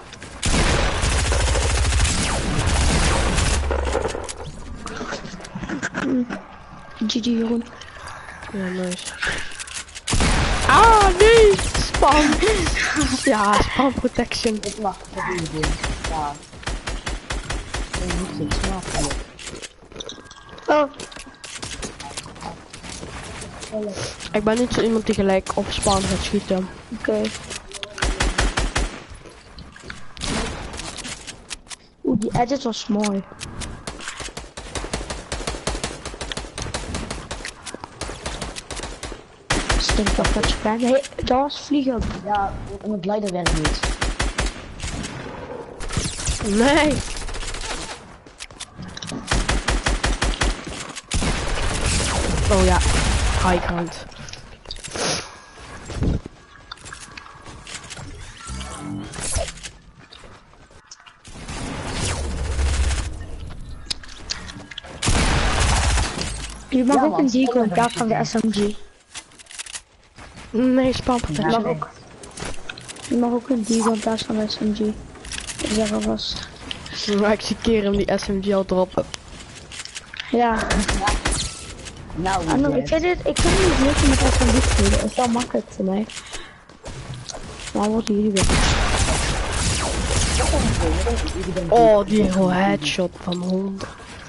GG Jeroen. Ja, nice. Ah, nee! Spam! Ja, spam protection. Ik mag het niet doen. Ja. Je moet het snel. Oh. Ik ben niet zo iemand die gelijk op spam gaat schieten. Oké. Oeh, die edit was mooi. Stinkt toch dat je bent. Hey, dat was vliegen. Ja, mijn glider werkt niet. Nee! Oh ja, high ground. Je mag Ja, ook man, een deco in spannend. plaats van de SMG. Nee, spam protection. Je mag ook een deco in plaats van de SMG. Ik zeg alvast. Maar ik zie Kerem die SMG al droppen. Ja. Nou, Ik vind het niet leuk om met SMG te spelen. Het is wel makkelijk voor mij. Maar wat jullie weer. Oh, die headshot van 100.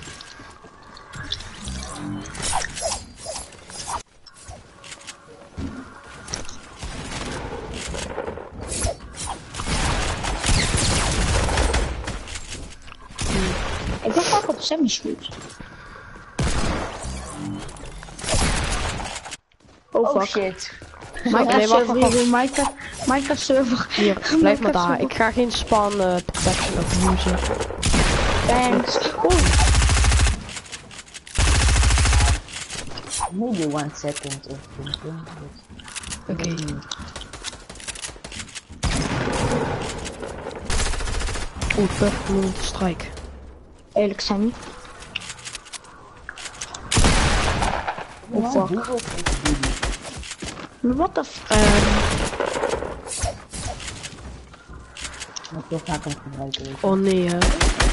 Ik ben vaak op semi-shoot. Oh shit. Minecraft server. Hier, blijf maar daar. Ik ga geen spawn protection abusen. Thanks. Maybe 1 second of something. Oké. Oeh, perfect strike. Eerlijk zijn niet. Oh fuck. What the f... Maar toch ga ik hem gebruiken. Oh nee, hè.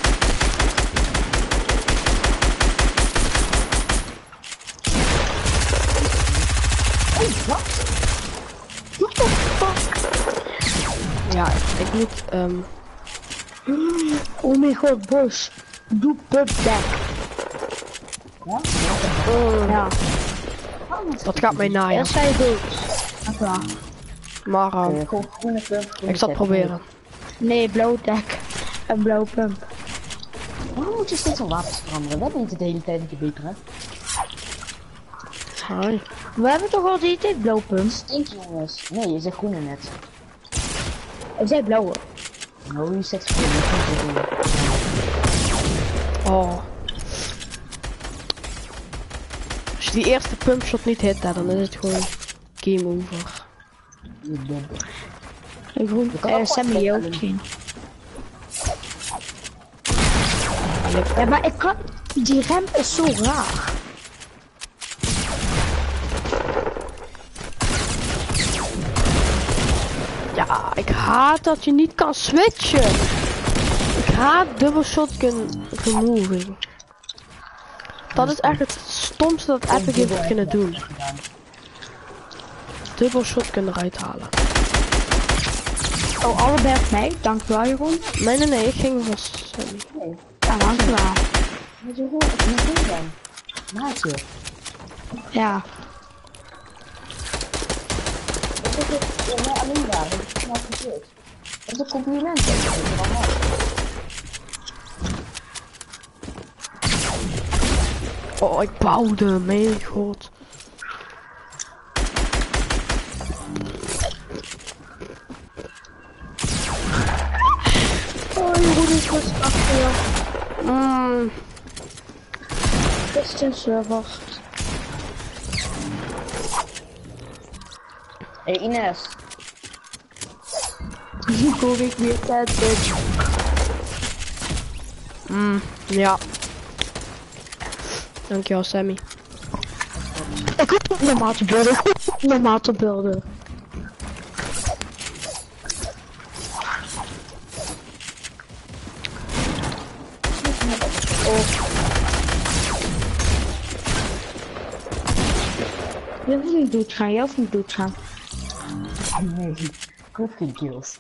What the fuck? Ja, ik moet Oh mijn god, Bos. Doe pub back. Ja? Ja. dat gaat mij naaien. Eerst zei je dood. Echt waar. Maar Gewoon groene pump. ik zal het proberen. Nee, blauw deck. En blauw pump. Waarom moet je steeds al wapens veranderen? We hebben niet de hele tijd een beter, hè? Hi. We hebben toch al die tijd blauw pump? Stink jongens. Nee, je zegt groene net. Ik zei blauwe. Nou, je zegt groene. Oh. Als je die eerste pumpshot niet hit, dan is het gewoon game over. Je bent. Groen. Sammy ook zien. Ja, maar ik kan... Die ramp is zo raar. Ja, ik haat dat je niet kan switchen. Ik haat dubbel shotgun removing. Dat is echt het stomste dat Epic heeft kunnen doen. Dubbel shotgun eruit halen. Oh, allebei op mij. Dankjewel, Jeroen. Nee, ik ging voor Sammy. Ja, dankjewel. Moet je gewoon even naar binnen gaan. Maatje. Ja. Dat is het. Ja, maar alleen daar. Dat is nou gebeurd. Dat is een compliment. Oh, ik bouwde. Mijn god. Oh, Jeroen is goed achter je. Christian server. Hey Ines. Nu kom ik weer tijd, bitch. Ja. Dankjewel, Sammy. Ik hoef niet normaal te beelden. Ik hoef niet normaal te beelden. Je hoeft niet doodgaan, jij hoeft niet doodgaan. Nee, ik hoef geen kills.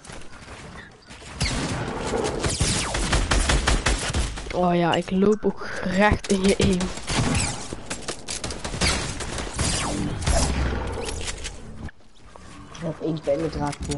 Oh ja, ik loop ook recht in je aim. Ik heb 1 pijlendraad voor.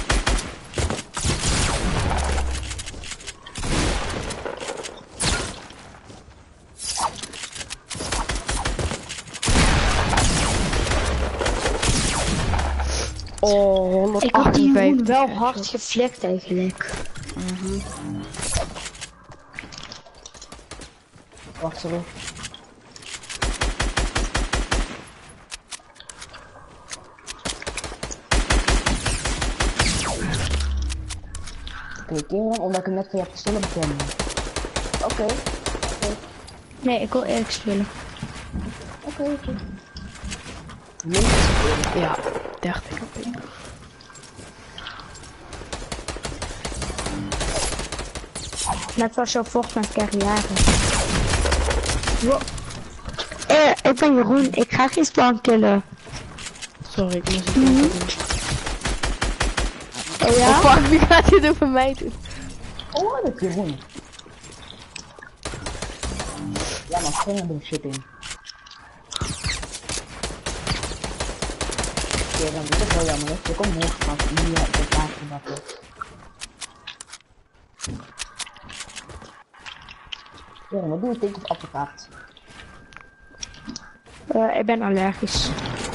Oh, 158. Ik had die Jeroen wel hard geflikt eigenlijk. Wacht, sorry. Oké, Kieran, omdat ik hem net van je heb gestolen bekennen. Oké. Nee, ik wil eerlijk spelen. Oké. Ja, 30. Net was zo vocht mijn carrière. Wow. Ik ben Jeroen, ik ga geen spawn killen. Sorry, ik moest het even doen. Oh ja? Oh fuck, wie gaat dit over mij doen? Oh, dat is Jeroen. Ja, maar springen er shit in. Oké, dan is het wel jammer, hè. Je komt hoog vast, nu heb ik het laatste bakken. Ja, wat doe je tegen het appeltaart? Ik ben allergisch.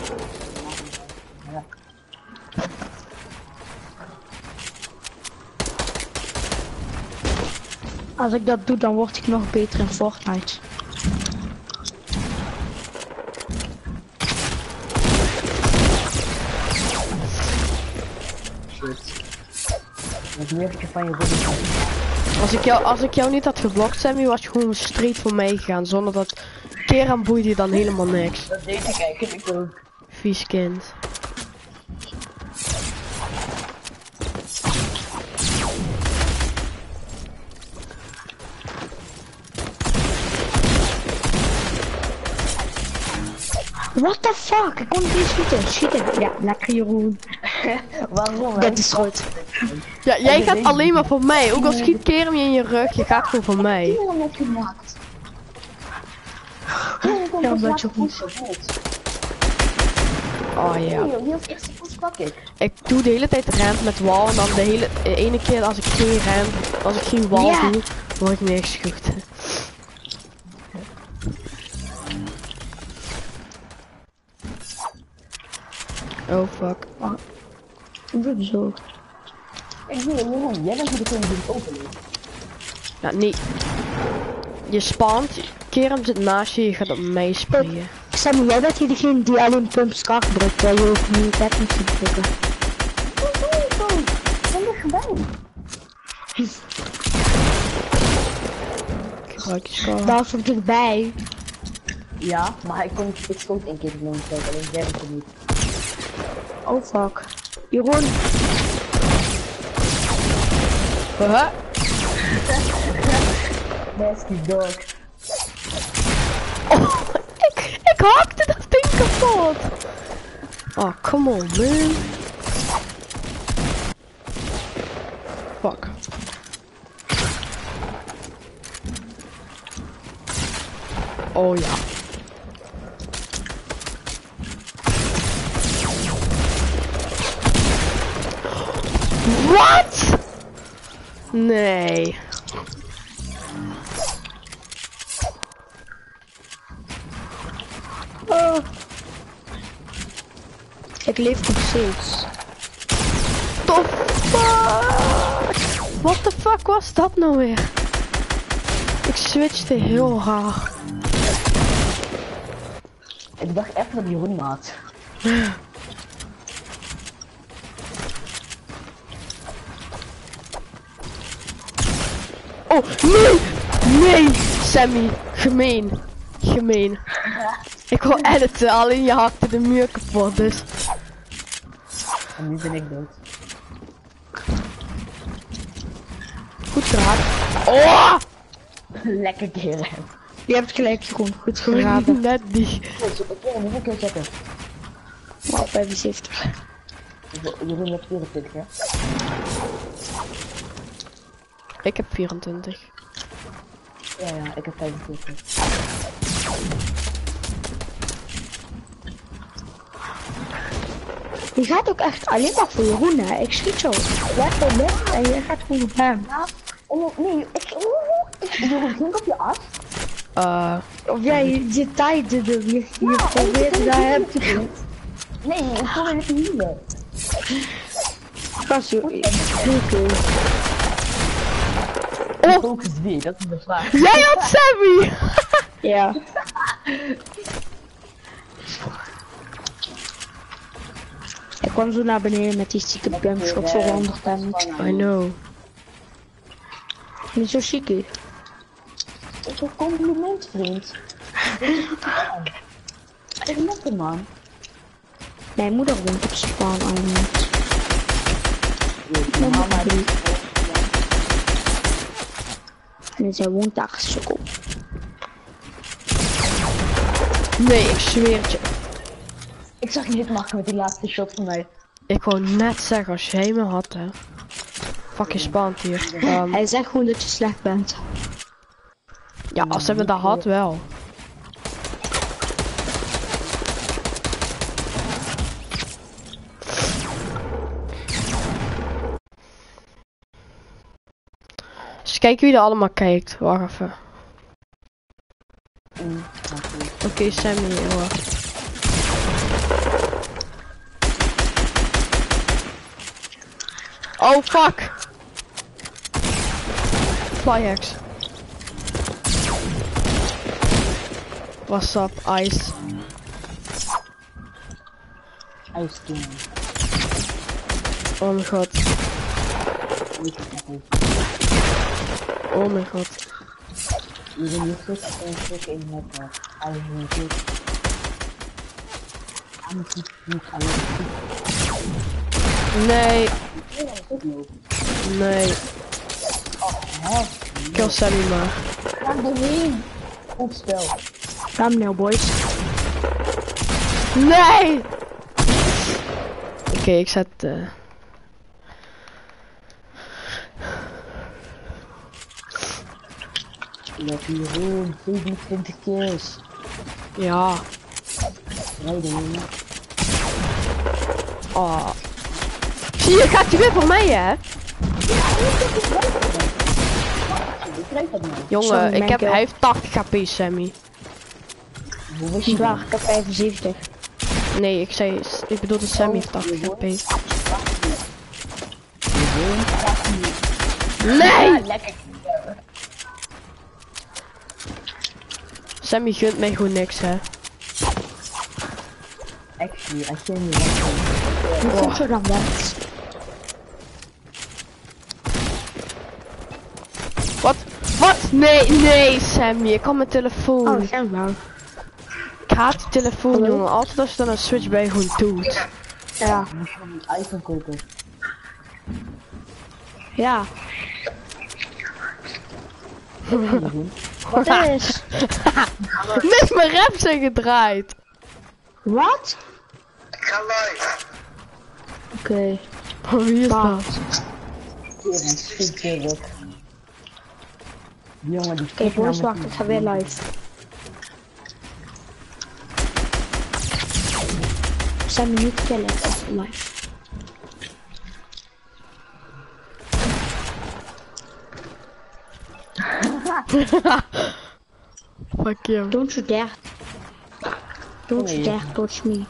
Ja. Als ik dat doe, dan word ik nog beter in Fortnite. Shit. Dat leertje van je ruggen. Als ik jou niet had geblokt, Sammy, was je gewoon straight voor mij gegaan. Zonder dat Kerem boeide je dan helemaal niks. Dat deed ik eigenlijk ook. Vies kind. What the fuck? Ik kon niet schieten. Schieten. Ja, lekker Jeroen. Waarom? Dit is goed. Ja, jij gaat alleen maar voor mij. Ook al schiet Kerem je in je rug, je gaat gewoon voor mij. Ik heb hem net gemaakt. Ja, een beetje goed. Oh ja. Wie als eerste poes pak ik? Ik doe de hele tijd rand met wal en dan de ene keer als ik geen rand, als ik geen wal Ja. doe, word ik neergeschoten. Oh fuck. Doe het zo. Ik wil Jeroen, jij bent degene die het overleeft. Ja, nee. Je spant, Kerem zit naast je, je gaat op mij sprayen. Sammy, jij bent hier degene die alleen pump scar gebruikt, terwijl je hoeft niet dat niet te drukken. Wat doe je dan? Ik ben er gedaan. Gebruik je scar. Daar stond ik bij. Ja, maar ik schoot één keer de long tijd, alleen werkte het niet. Oh fuck. Jeroen. Huh? Nasty dog. Oh, ik hakte dat ding kapot. Oh, come on, man. Fuck. Oh ja. What? Nee. Oh. Ik leef nog steeds. The fuck? What the fuck was dat nou weer? Ik switchte heel raar. Ik dacht echt dat Jeroen maat. Oh, nee! Nee! Sammy, gemeen. Gemeen. Ik wou editen, alleen je hakte de muur kapot, dus. En nu ben ik dood. Goed geraakt. Oh! Lekker keren. Je hebt gelijk, Jeroen. Goed geraden. Net die. Hoeveel keer zetten? Wow, 75. Jeroen heeft 24, hè? Ik heb 24. Ja, ik heb 25. Je gaat ook echt alleen maar voor Jeroen, hè. Ik schiet zo. Weg op weg en je gaat gewoon op hem. Ja, nee, Jeroen, ging op je as? Of jij, je tijde hem. Je probeert naar hem te doen. Nee, ik probeer het niet meer. Gast, oké. Oh! Focus wie, dat is de vraag. Jij had Sammy! Ja. Ik kwam zo naar beneden met die stiekem pumpshot voor 100 damage. I know. Niet zo chique. Ik heb compliment, vriend. Ik ben lekker, man. Mijn moeder woont op Spaan aan. Mama, En zij woont daar sukkel. Nee, ik zweer het je. ik zag je dit maken met die laatste shot van mij. Ik wou net zeggen, als jij me had, hè. Fucking spannend hier. Hij zegt gewoon dat je slecht bent. Ja, als hij me dat had, wel. Dus kijk wie er allemaal kijkt. Wacht even. Oké, Sammy, hoor. Oh, fuck! Flyaxe. What's up, Ice? Ice King. Oh mijn god. Oh mijn god. Je bent niet goed en stuk in het net. Hij is niet goed. Hij moet niet alleen goed. Nee. Nee. Help. Kill Sammy maar. Ga doorheen. Goed spel. Thumbnail, boys. Nee! Oké, ik zet... Lekker Jeroen, 27 kills. Ja. Rijden jongen. Oh. Zie je, gaat hij weer voor mij, hè? Ik krijg dat nou. Jongen, Sorry, hij heeft 80 HP, Sammy. Hoe was je Niet dan? waar, ik heb 75. Nee, ik bedoelde Sammy heeft 80 HP. Nee! Lekker. Sammy gunt mij gewoon niks, hè. Actually, als jij niet weg Hoe komt er dan weg? Wat? Wat? Nee, nee, Sammy, ik kan mijn telefoon. Oh, dat nou. Ik haat die telefoon, jongen. Altijd als je dan een switch bij gewoon doet. Ja. moet je een iPhone kopen. Ja. Wat is? Net mijn rap zijn gedraaid. Wat? Ik ga live. Oké. Oh, wie is dat? Jongen, die Oké, boys, wacht, ik ga weer live. Zijn we niet killen of live? Fuck you. Don't you dare. Don't you dare touch me.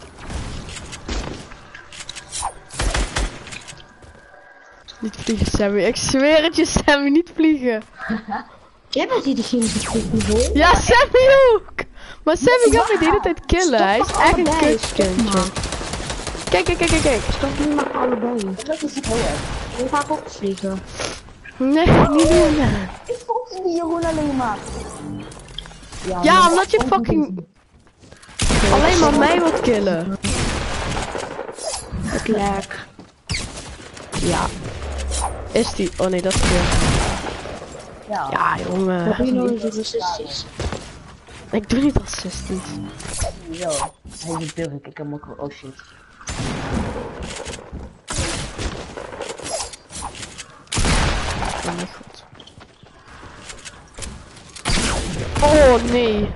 Niet vliegen, Sammy. Ik zweer het je, Sammy, niet vliegen. Jij bent hier degene die vliegt niveau. Ja, Sammy ook. Maar Sammy gaat me de hele tijd killen. Hij is echt een kutkindje. Kijk, kijk, kijk, kijk, kijk. Stop nu maar allebei. Dat is het heel erg. Ik ga ook vliegen. Nee, niet doen. Ik vond die Jeroen alleen maar. Ja, omdat je fucking alleen maar mij wilt killen. Het lijk. Ja. Is die? Oh nee, dat is weer. Ja. Ja, jongen. Heb je nog eens racistisch? Ik doe niet racistisch. Yo, hij is een Turk, ik heb hem ook wel. Oh shit. Oh mijn god. Oh nee.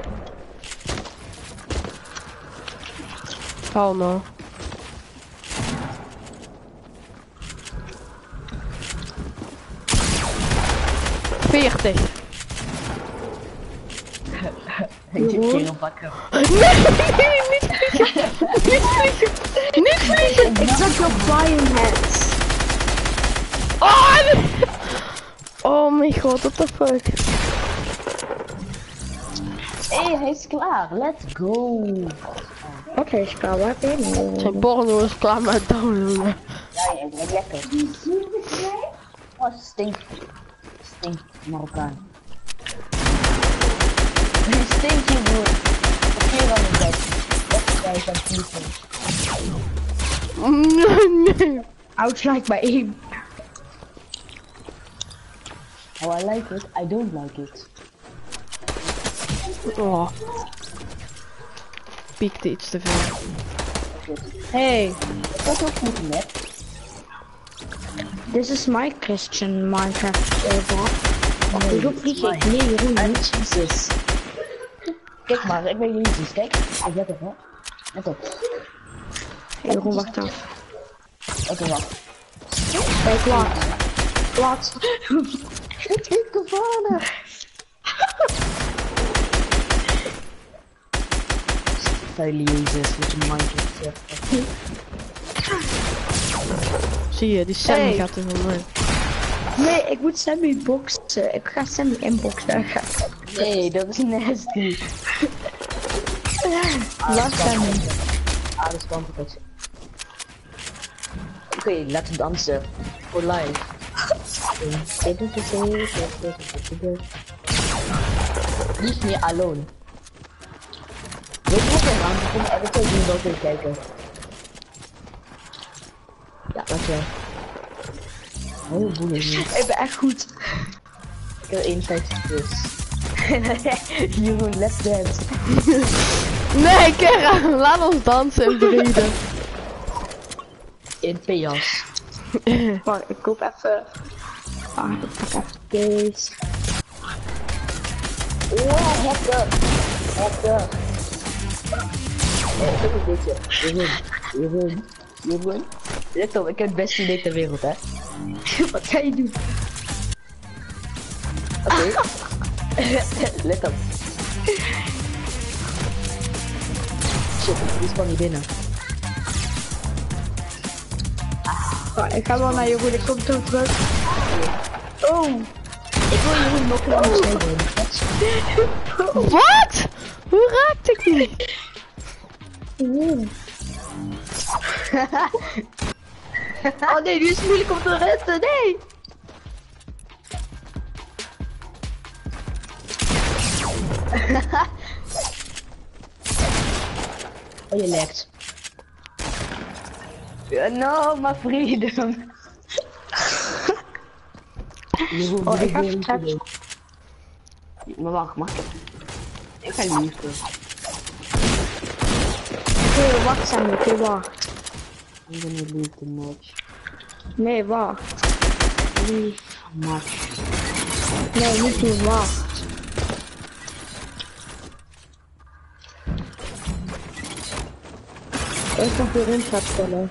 Oh no. $40. Ik zit geen oppakken. Nee, niet vliegen. Niet vliegen. Niet vliegen. Ik zag jou flying heads. Oh, nee. Oh mijn god, what the fuck. Hé, hij is klaar. Let's go. Wat is klaar? Wat ben je? Zijn porno is klaar met downloaden. Ja, ik ben lekker. Oh, stinkt. Stinkt, Marokkaan. Stinkt je broer. Oké, dan is dat. Dat is bij zijn vliegen. Nee, nee. Outstrike by aim. Oh, I like it. I don't like it. Oh. Piekte iets te veel. Hey, Ik was ook goed met. this is my Christian Minecraft server. Hoezo vlieg ik? Nee, Jeroen, niet. Jezus. Kijk maar, ik ben Jezus. Kijk, let op, hè. Let op. Hey, Jeroen, wacht af. Oké, wacht. Kijk, wat? Het is gevaarlijk. Vuile Jezus, met je Minecraft zegt. Zie je, die Sammy Hey. gaat er van mij. Nee, ik moet Sammy boxen. Ik ga Sammy inboxen. Nee, dat is nasty. Laat Sammy. Alles kan het. Oké, laten we dansen. Voor live. Niet meer alone. Weet je wat we gaan? We kunnen even twee doen even kijken. Ja, dankjewel. Oh, boeien. Ik ben echt goed. Ik heb 51 plus. Jeroen, let's dance. Nee, Kera, laat ons dansen in brede. In PJ's. Wacht, ik koop even. Ah, ik pak even deze. Oh, heftig. Heftig. Kijk een beetje. Jeroen. Let op, ik heb het beste idee ter wereld, hè. Wat ga je doen? Oké. Let op. Shit, die is gewoon niet binnen. Oh, ik ga wel naar Jeroen, ik kom zo terug. Oh, Ik wil Jeroen nog een ander snijden. Wat? Hoe raakte ik die? Oh nee, nu is het moeilijk om te retten, nee! Oh, je lekt. No, my freedom. Jeroen, Oh, ik ga weer vertrekken. doen. Maar wacht, mag ik? Ik ga liefde. Oké, wacht Sammy, oké, wacht. Ik ben niet liefde, match. Nee, wacht. Lief, match. Nee, niet doen, wacht. Eerst nog weer in gaat spelen.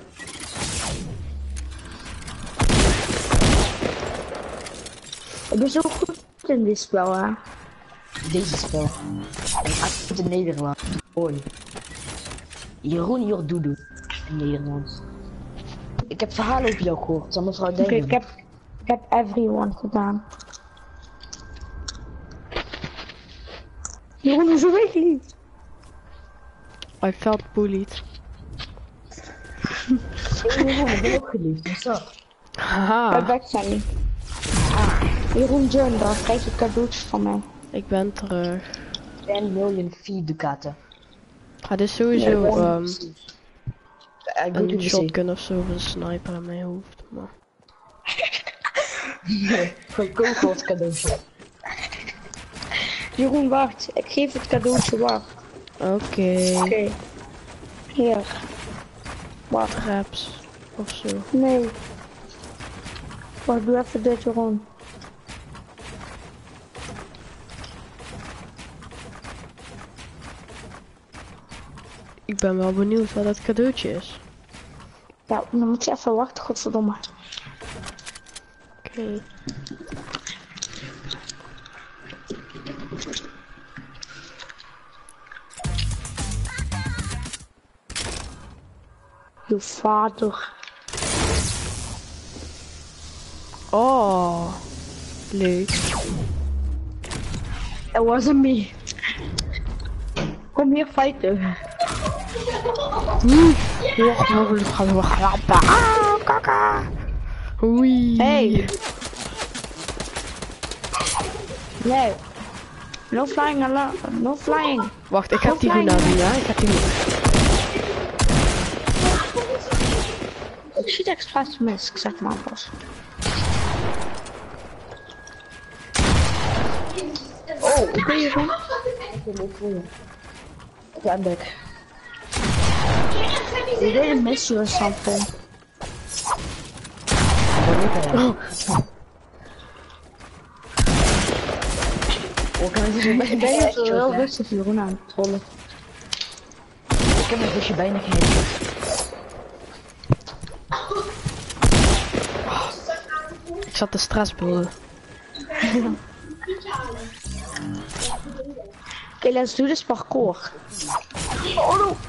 Ik ben zo goed in dit spel, hè. Deze spel. En uit in Nederland. Hoi. Jeroen Jordoedoe. In Nederland. Ik heb verhalen over jou gehoord van mevrouw Oké, Dijmen. ik heb everyone gedaan. Jeroen, hoezo weg je? I felt bullied. Jeroen, ik ben ook geliefd. What's up? Haha, Weg zijn. Jeroen, join, dan krijg je cadeautjes van mij. ik ben terug. 10 miljoen 4 ducaten. Ah, dit is sowieso Ik doe een het shotgun of zo of een sniper aan mijn hoofd. Maar... Gewoon kogels cadeautje. Jeroen, wacht. Ik geef het cadeautje, wacht. Oké. Oké. Hier. Wacht. Traps of zo. Nee. Wacht, doe even dit, Jeroen. Ik ben wel benieuwd wat dat cadeautje is. Ja, dan moet je even wachten, godverdomme. Oké. Je vader. Oh, leuk. It wasn't me. Kom hier fighten. Oei. Hey. Nee. No flying alarm. No flying. Wacht, ik ga die goed nadoen, ja? Ik ga die Ik schiet expres mis, ik zeg maar pas. Oh, oké, Jeroen. Ik ben back. You didn't miss you or something. Ik Ben je zo heel rustig Jeroen aan het trollen? Ik heb mijn visje bijna geheeld. Ik zat te stressbolen. Okay, let's do this parkour. Oh no!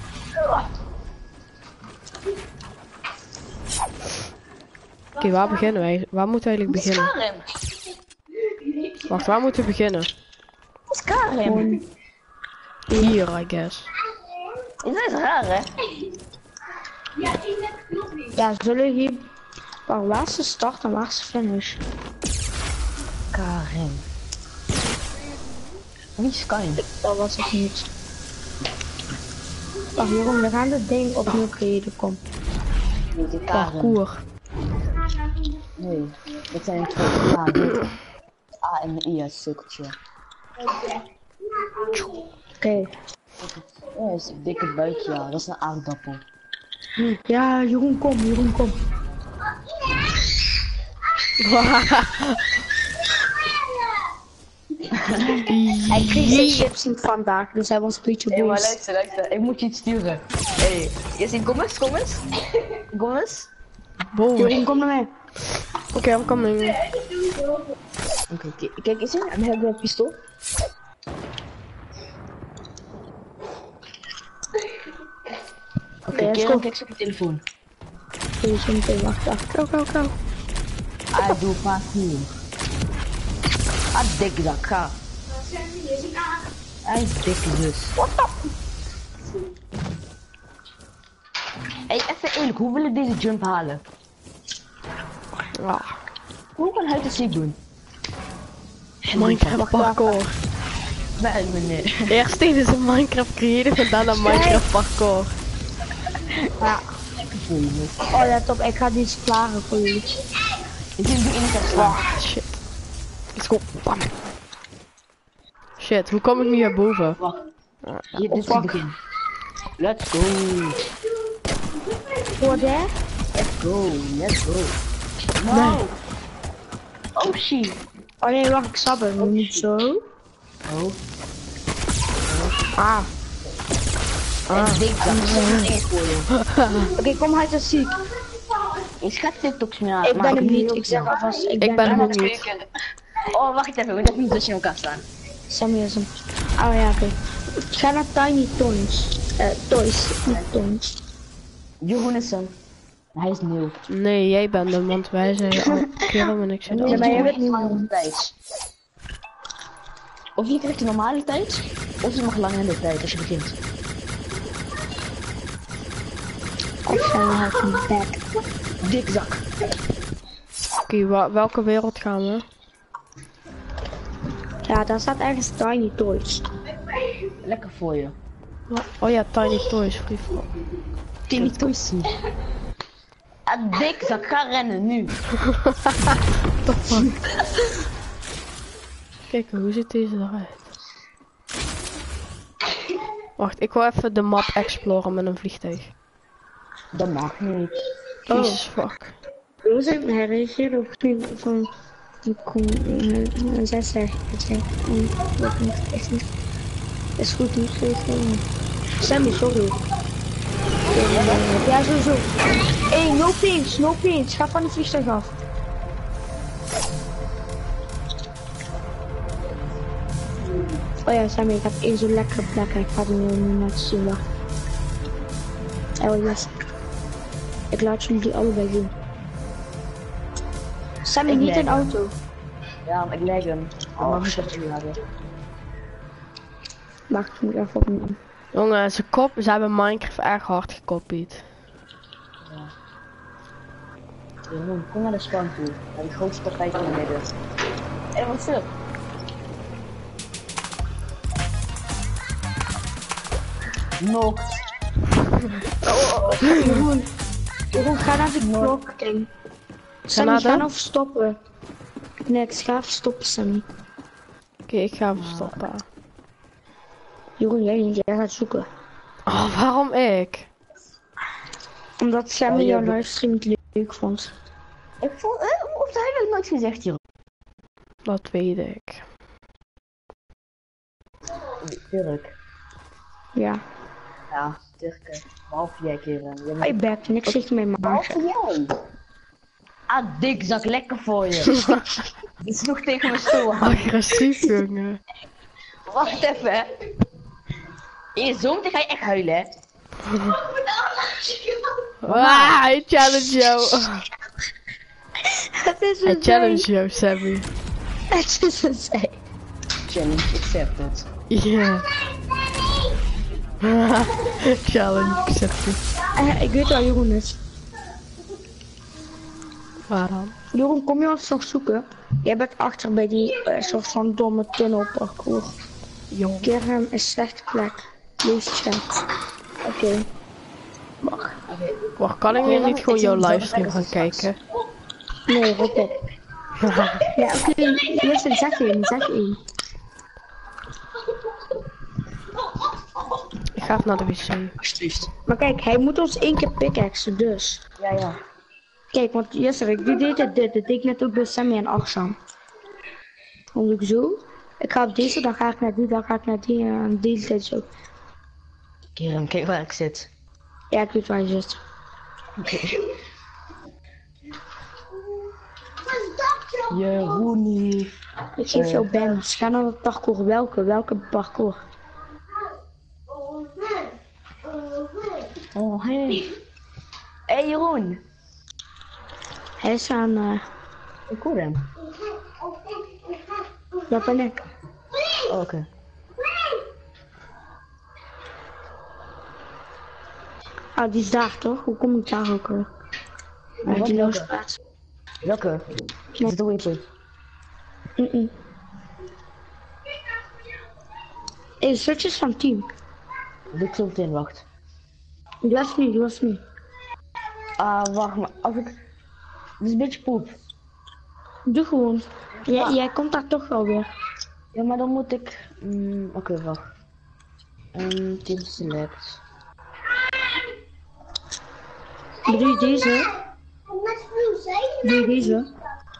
Oké, waar beginnen wij? Waar moeten we eigenlijk beginnen? Karim! Wacht, waar moeten we beginnen? Karim! Hier, I guess. Is dat raar, hè? Ja, zullen we hier waar ze start en waar ze finish? Karim. Wie is Karim? Dat was het niet. Wacht Jeroen, we gaan het ding opnieuw creëren, kom. Parcours. Nee, dat zijn twee A, dit. A en de I als cirkeltje. Oké. Ja, dat is een dikke buikje, ja. Dat is een aardappel. Ja, Jeroen, kom, Jeroen, kom. Hij kreeg zijn chips niet vandaag, dus hij was een beetje Hé, maar boos. luister. Ik moet je iets sturen. Hé, is in kom eens. Kom eens. Boven. Jeroen, kom naar mij. Oké, I'm coming. Oké, kijk eens in. En dan hebben we een pistool. Oké, let's Kerem, go. kijk eens op je telefoon. Oké, zo meteen, wacht. Go. Ah, doe pas hier. Ah, dikke zak, ga. Hij is dikke dus. Hé, even eerlijk, hoe wil ik deze jump halen? Ah, Hoe kan hij het ziek doen? Minecraft parkour. Bij meneer. Eerst is een Minecraft creative en daarna Minecraft parkour. Ja. Oh, let op, ik ga die klaren voor jullie. Ik zie die in de slaan. Ah, shit. Let's go. Bam. Shit, hoe kom ik nu hier boven? Wacht. Hier, dit is het begin. Let's go. Voor de? Let's go. No. Oh shit. Oh nee, wacht, ik snap het. Niet zo. Oh. Ah. En dik dat. Oké, kom, hij is ziek. Ik ga TikToks meer aan. Ik ben hem niet, ik zeg alvast. Ik ben hem ook niet. Oh, wacht even, we moeten niet tussen elkaar staan. Sammy is hem. Oh ja, oké. Ga naar Tiny Toys. Toys, niet Toys. Jeroen is hem. Hij is nieuw. Nee, jij bent hem, want wij zijn al Kerem en ik zijn Ja, al. maar jij bent niet lang in de tijd. Of je krijgt de normale tijd, of je mag lang in de tijd als je begint. Of zijn we het back. Dikzak. Oké, welke wereld gaan we? Ja, daar staat ergens Tiny Toys. Lekker voor je. Oh ja, Tiny Toys, free for. Tiny Toys. Ah, dikzak, ga rennen nu. The fuck? Kijk, hoe ziet deze eruit? Wacht, ik wil even de map exploren met een vliegtuig. Dat mag niet. Jesus fuck. Hoe zeg hij reageerde op een van een 6 zeg dat niet echt niet. Is goed niet gegeven. Sammy, sorry. Ja, sowieso. Hey, no pins. Ga van het vliegtuig af. Oh ja, Sammy, ik heb één zo'n lekkere plek. Ik ga die nu net zien. Wacht. Oh yes. Ik laat jullie die allebei zien. Sammy, niet een auto. Ja, maar ik leg hem. Dan mag ik het jullie hebben. Wacht, ik moet even opnemen. Jongen, ze hebben Minecraft erg hard gekopied. Jeroen, kom naar de span toe. Naar die grootste tapijt in het midden. Hé, wat is er? Nog. Jeroen, ga naar de klok. Sammy, ga nou stoppen. Nee, ik ga even stoppen, Sammy. Oké, ik ga even stoppen. Jeroen, jij gaat zoeken. Oh, waarom ik? Omdat Sammy jouw livestream het leuk vond. Ik vond, of hij heeft nooit gezegd hier. Dat weet ik. Turk. Ja. Ja, Turken. Behalve jij, Keren. Hey Beck, niks zegt mee maar. Behalve jij. Ah, dikzak, lekker voor je. Die sloeg tegen mijn stoel aan. Agressief, jongen. Wacht even, hè. In zo'n ga je echt huilen, hè. Hij challenge jou. Het is Hij een challenge jou, Sammy. Het is een zij. Challenge accepted. Ja. Challenge accepted. Ik weet waar Jeroen is. Waar dan? Jeroen, kom je ons nog zoeken? Jij bent achter bij die soort van domme tunnelparcours. Jong. Kerem is slechte plek. Lees chat. Oké. Wacht, kan ik nu niet gewoon jouw livestream gaan kijken? Nee, rot op. Ja, oké. Listen, zeg één. Ik ga even naar de wc. Alsjeblieft. Maar kijk, hij moet ons 1 keer pickaxen, dus. Ja. Kijk, want Jesser, die deed dit. Dat deed ik net ook bij Sammy en Arshan. Dan doe ik zo. Ik ga op deze, dan ga ik naar die en die tijd zo. Keren, kijk waar ik zit. Ja, ik weet waar je zit. Oké. Jeroenie. Ik geef jou banners. Ga naar het parcours. Welke parcours? Oh, hey. Hey, Jeroen. Hij is aan... Ik hoor hem. Dat ben ik. Oh, oké. Ah, die is daar toch? Hoe kom ik daar ook? Uit die loosplaats. Welke? Is het een Hey, Switch is van team. Ik zo meteen, wacht. Die was niet. Ah, wacht maar. Als ik... Dit is een beetje poep. Doe gewoon. Jij komt daar toch wel weer. Ja, maar dan moet ik... Oké, wacht. Team select. Doe je deze? Doe je deze?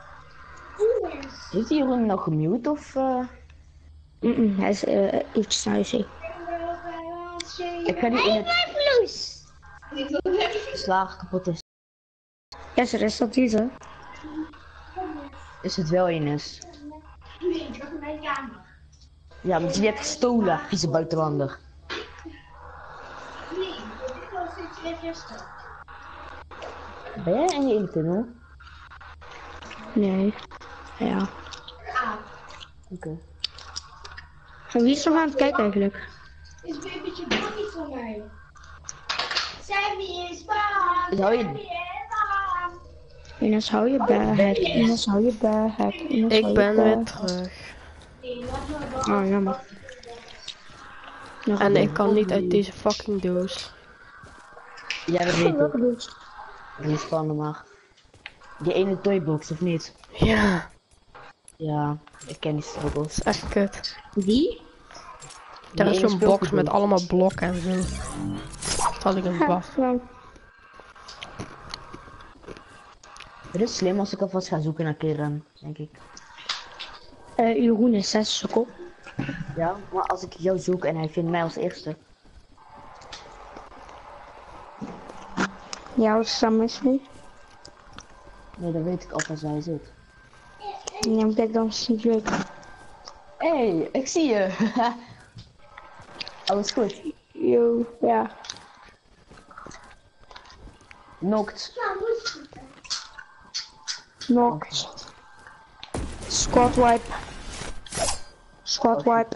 Is die Jeroen nog gemute of... Hij is eventjes naar wc. Ik ga die in het... Slaag kapot is. Ja, ze is dat deze? Is het wel Ines? Ja, maar die hebt gestolen, vieze buitenlander. Ben jij in je ene tunnel? Nee. Ja. Oké. En wie is nog aan het kijken eigenlijk? Is babytje bang voor mij? Sammy is bang! Zou je... Sammy is bang! Ines, hou je bek. Ines, hou je bek. Ik ben weer terug. Oh, jammer. En ik kan niet uit deze fucking doos. Ja, dat weet Welke ik. doos? Respannen maar. Die ene toybox, of niet? Ja, Ja, ik ken die struggles. dat is echt kut. Die? Daar Die is ene zo'n box speelgoeddoos. met allemaal blokken en zo. Dat had ik hem wacht. Het is slim als ik alvast ga zoeken naar Keren, denk ik. Jeroen is 6 seconden. Ja, maar als ik jou zoek en hij vindt mij als eerste. Ja, wat is dan mis nu? Nee, dan weet ik alvast waar hij zit. Ja, maar kijk, dan is het niet leuk. Hey, ik zie je. Alles goed. Yo, ja. Nokt. Knocked. Squad wipe. Squad wipe.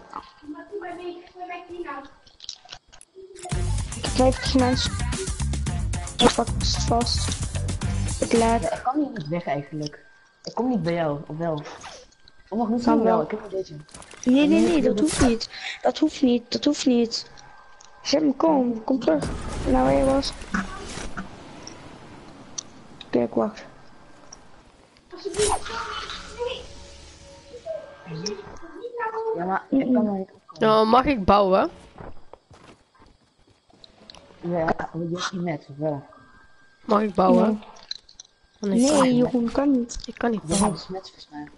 Kijk, mensen. Ik pak het vast. Ik laat. Ja, ik kan niet weg eigenlijk. Ik kom niet bij jou, of wel? Of mag niet Kan wel, wel. ik heb een beetje. Nee, dat hoeft niet. Dat hoeft niet. Sam, kom terug. Nou, waar je was. Kijk, wacht. Ja, maar ik kan er niet opkomen. Nou, mag ik bouwen? Ja, maar je is niet net, of wel? Mag ik bouwen? Ja. Oh, Nee, Jeroen kan niet. Ik kan niet Ja, bouwen. dat is net volgens mij.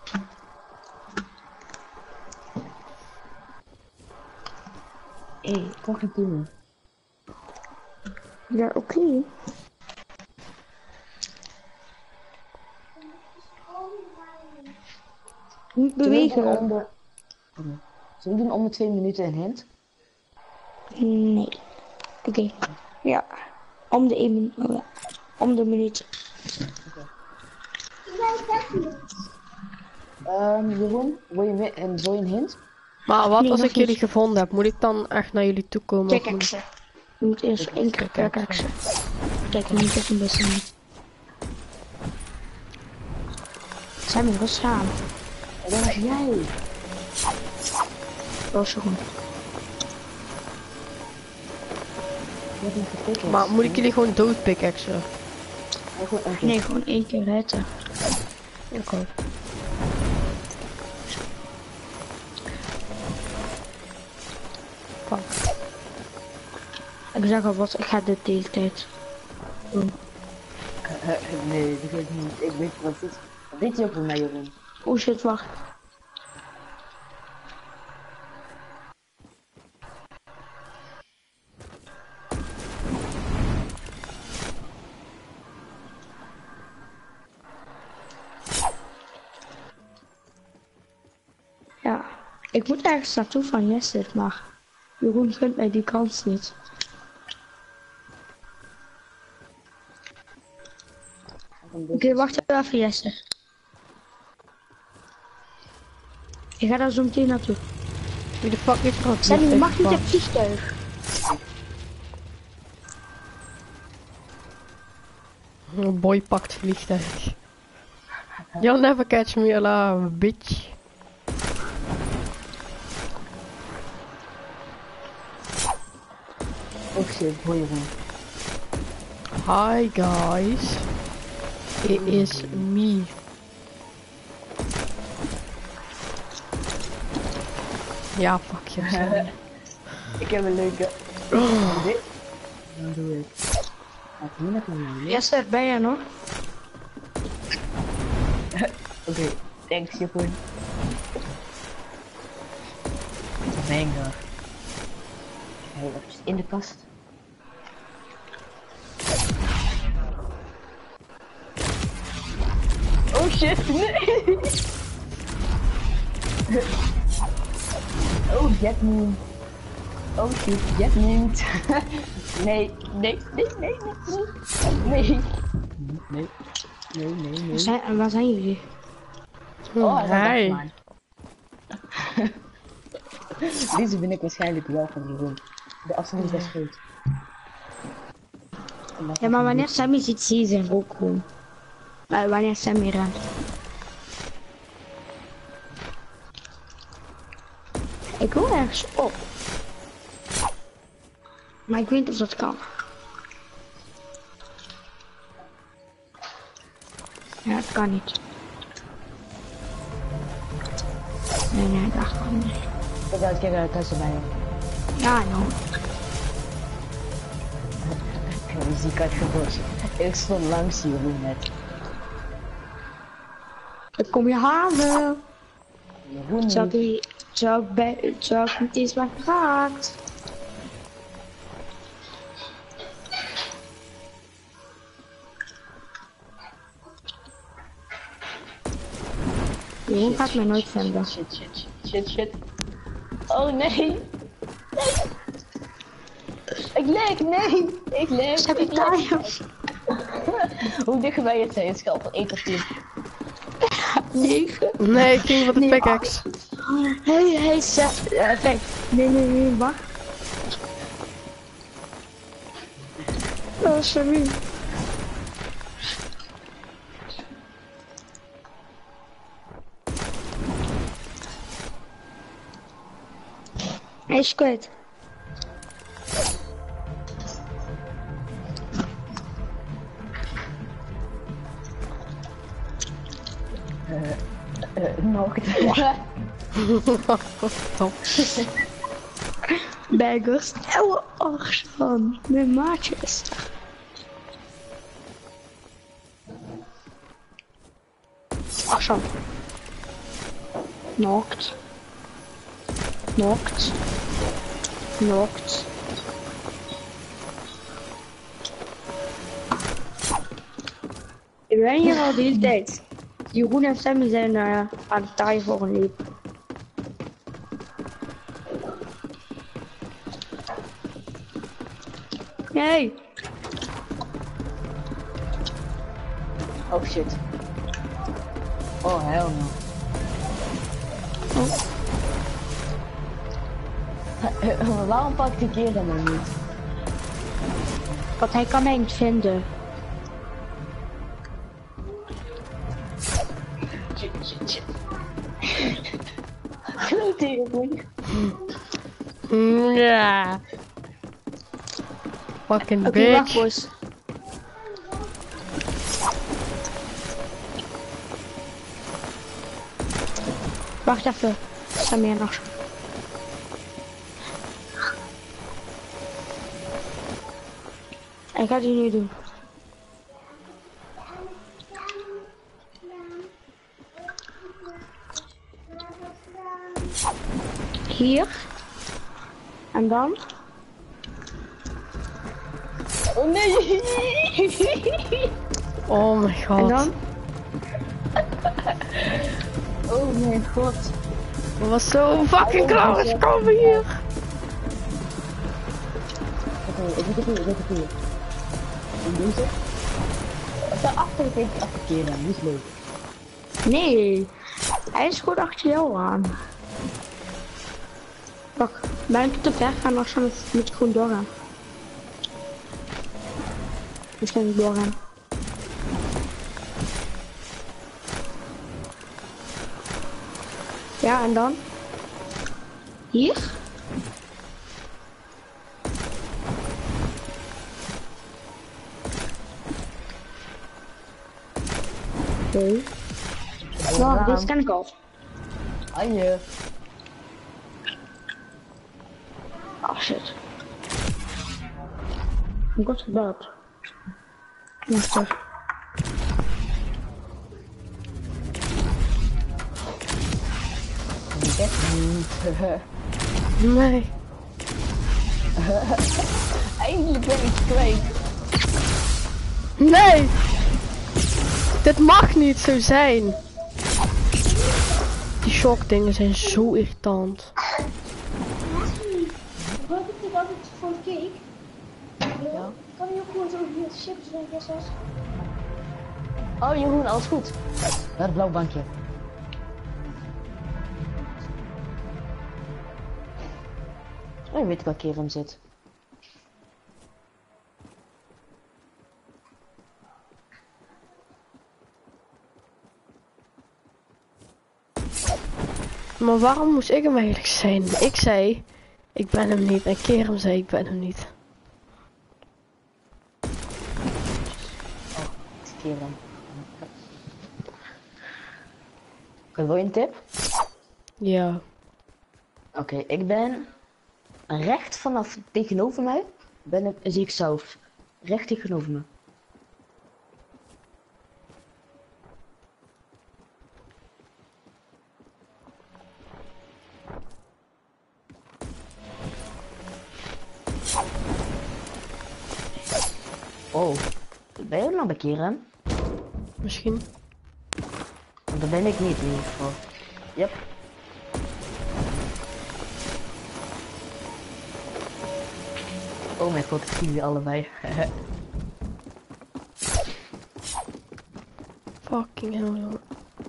Hé, toch niet doen. Ja, oké. Niet bewegen. Zullen we doen om de 2 minuten een hint? Nee. Oké. Ja. Om de 1 minuut. Oh, ja. Om de minuut. Jeroen, wil je een hint? Maar wat Nee, als nog ik jullie niet. gevonden heb? Moet ik dan echt naar jullie toe komen? Of moet ik- Kijk, je moet eerst 1 keer kijken. Kijk, je moet even best doen. Zijn we rustig aan? En dan was jij. Dat is zo goed. Je hebt niet gepikt. Maar moet ik jullie gewoon dood pickaxen? Nee, gewoon 1 keer redden. Oké. Fuck. Ik zeg alvast, ik ga dit de hele tijd doen. Nee, dat weet ik niet. Ik weet wat dit. Wat deed je ook voor mij, Jeroen? Oh shit, wacht. Ja, ik moet ergens naartoe van Jesse, maar Jeroen gunt mij die kans niet. Oké, wacht even Jesse. Ik ga daar zo meteen naartoe. Wie de fuck is er? Sammy, je mag niet op vliegtuig. Een boy pakt vliegtuig. You'll never catch me alive, bitch. Oh shit, hoor Jeroen. Hi guys. It is me. Ja, fuck je. Ik heb een leuke. Dit? Dan doe ik. Laat hier lekker mee. Jesse, ben jij nog? Oké, thanks Jeroen. Banger. Hey, wat is in de kast? Oh shit, nee! Oh, Jetmoon. Oh shit, Jetmoon. Nee, nee, nee, nee, nee, nee. Nee, nee, nee. Waar zijn jullie? Oh, hij Hi. man. Deze ben ik waarschijnlijk wel van Jeroen. De afstand is best goed. Ja, maar wanneer Sammy ziet, zie je zijn rook gewoon. Wanneer Sammy rent. Ik wil ergens op. Maar ik weet niet of dat kan. Ja, het kan niet. Nee, dat kan niet. Kijk uit, thuis erbij. Ja, nou. Ik zie ik uitgeborst. Ik stond langs Jeroen net. Ik kom je halen. Jeroen Zou ik niet eens maar geraakt. Jeroen gaat mij nooit vinden. Shit. Oh nee. Nee. Ik leg, nee. Ik leg. Sabotage. Hoe dicht ben je het zijn? Schat van 1 tot 10. 9. Nee, ik ging voor de pickaxe. Hey, 5. Nee, wacht. Oh, sorry. Hij is kwijt. Nog. Top. Baggers. Oh, Arsan. Mijn maatje is er. Afstand. Knocked. Knocked. Knocked. Ik ben hier al de hele tijd. Jeroen en Sammy zijn aan het taaien voor een leven. Nee. Oh shit. Oh hell no. Oh. Waarom pakt die keer dan maar niet? Want hij kan mij niet vinden. Klote Jeroen. Ja. Fucking Oké, wacht bitch. boys. Wacht even. Sammy en nog. Ik ga die nu doen. Hier. En dan. Oh nee. Oh mijn En god. dan. Oh mijn god. Dat was zo fucking close. Kom hier. Oké, ik doe het hier. En deze? Daarachter ik even afkeren, niet leuk. Nee. Hij is goed achter jou aan. Wacht, ben ik te ver gaan of moet ik gewoon doorgaan? Misschien doorgaan. Ja, en dan? Hier? Oké. Nou, deze ken ik al. Anje. Oh shit. Ik word gebeld. Wacht even. Ik niet. Nee. Eindelijk ben ik kwijt. Nee. Dit mag niet zo zijn. Die shockdingen zijn zo irritant. Wat ik dit altijd voor cake? Ja. Kan je ook gewoon zo hier chips drinken, zoals... Oh Jeroen, alles goed. Naar het blauw bankje. Oh, je weet welke keer hem zit. Maar waarom moest ik hem eigenlijk zijn? Ik zei, ik ben hem niet. En Kerem zei, ik ben hem niet. Keer hem. Wil je een tip? Ja. Oké, ik ben recht vanaf tegenover mij. Zie ik zelf. Recht tegenover me. Oh, ben je nog bij Kerem? Misschien. Want dat ben ik niet in ieder geval. Yep. Oh mijn god, ik zie jullie allebei. Fucking hell.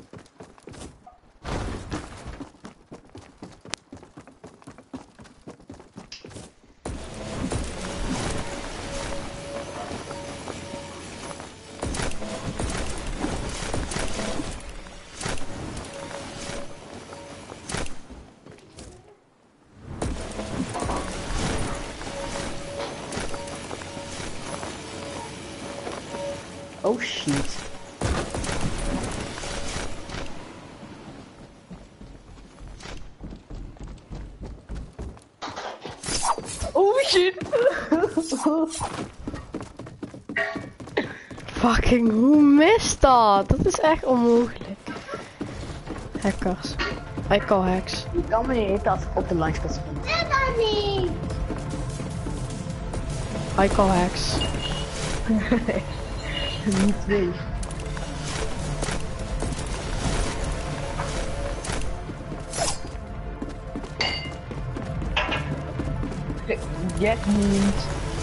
Oh shit. Oh shit. Fucking, hoe mist dat? Dat is echt onmogelijk. Hackers. I call hacks. Ik kan me niet dat op de launchpad springen. I call hacks. Niet twee. Jack niet.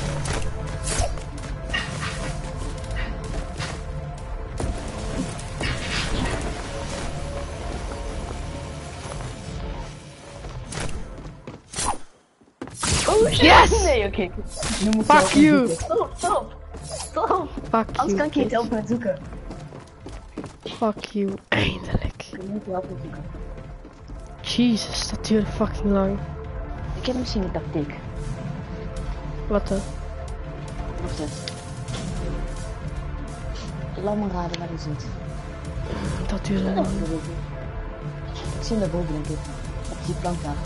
Oh shit! Yes! Nee, oké. Fuck you! Stop! Fuck Anders you. kan ik je niet helpen met zoeken. Fuck you. Eindelijk. Ik kan niet helpen met zoeken. Jesus, dat duurde fucking lang. Ik heb misschien een tactiek. Wat dan? Wacht eens. Laat me raden waar hij zit. Dat duurde lang. Ik zie hem daarboven, denk ik. Op die plank daar.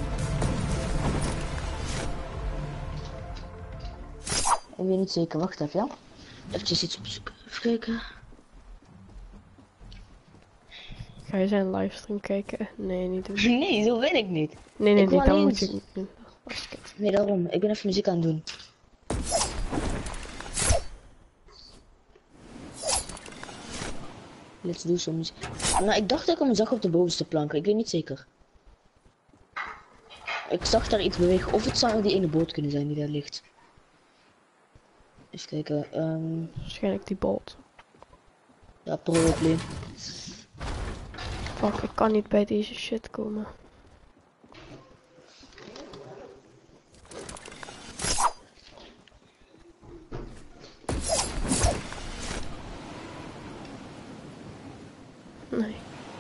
Ik weet niet zeker, wacht even, ja? Even iets opzoeken, even kijken. Ga je zijn livestream kijken? Nee, niet doen. Nee, zo ben ik niet. Nee, Ik wil dat alleen moet je niet doen. Nee, daarom. Ik ben even muziek aan het doen. Let's do some muziek. Nou, ik dacht dat ik hem zag op de bovenste plank. Ik weet niet zeker. Ik zag daar iets bewegen. Of het zou die ene boot kunnen zijn die daar ligt. Even kijken. Waarschijnlijk die bolt. Ja, probably. Fuck, ik kan niet bij deze shit komen. Nee.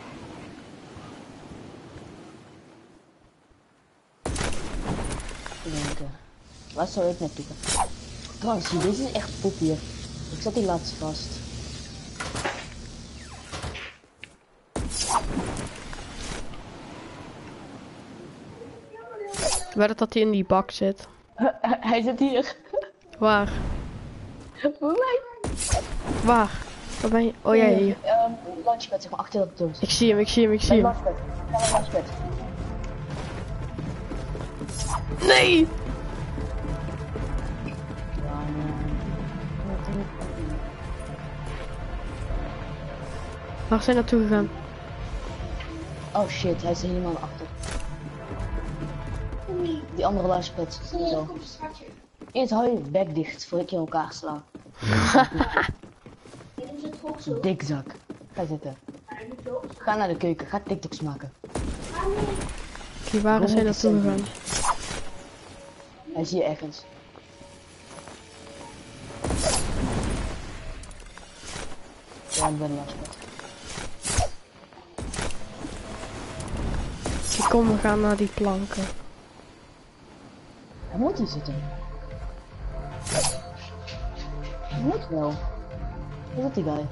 Waar zou ik naartoe gaan? Trouwens, deze is echt poep hier. Ik zat die laatst vast. Waar dat hij in die bak zit. Hij zit hier. Waar? Voor mij. Waar? Waar ben je? Oh ja, hier. Launchpad, zeg maar, achter dat doos. Ik zie hem, ik zie hem, ik zie hem. Launchpad. Ga naar launchpad. Nee! Waar zijn naartoe gegaan? Oh shit, hij is helemaal achter. Die andere launchpad. Zo. Eerst hou je bek dicht voor ik je in elkaar sla. Dikzak. Ga zitten. Ga naar de keuken, ga TikToks maken. Oké, waar is hij naartoe gegaan? Hij is hier ergens. Ja, ik ben launchpad. Kom, we gaan naar die planken. Hij moet hier zitten. Hij moet wel. Waar zit die guy?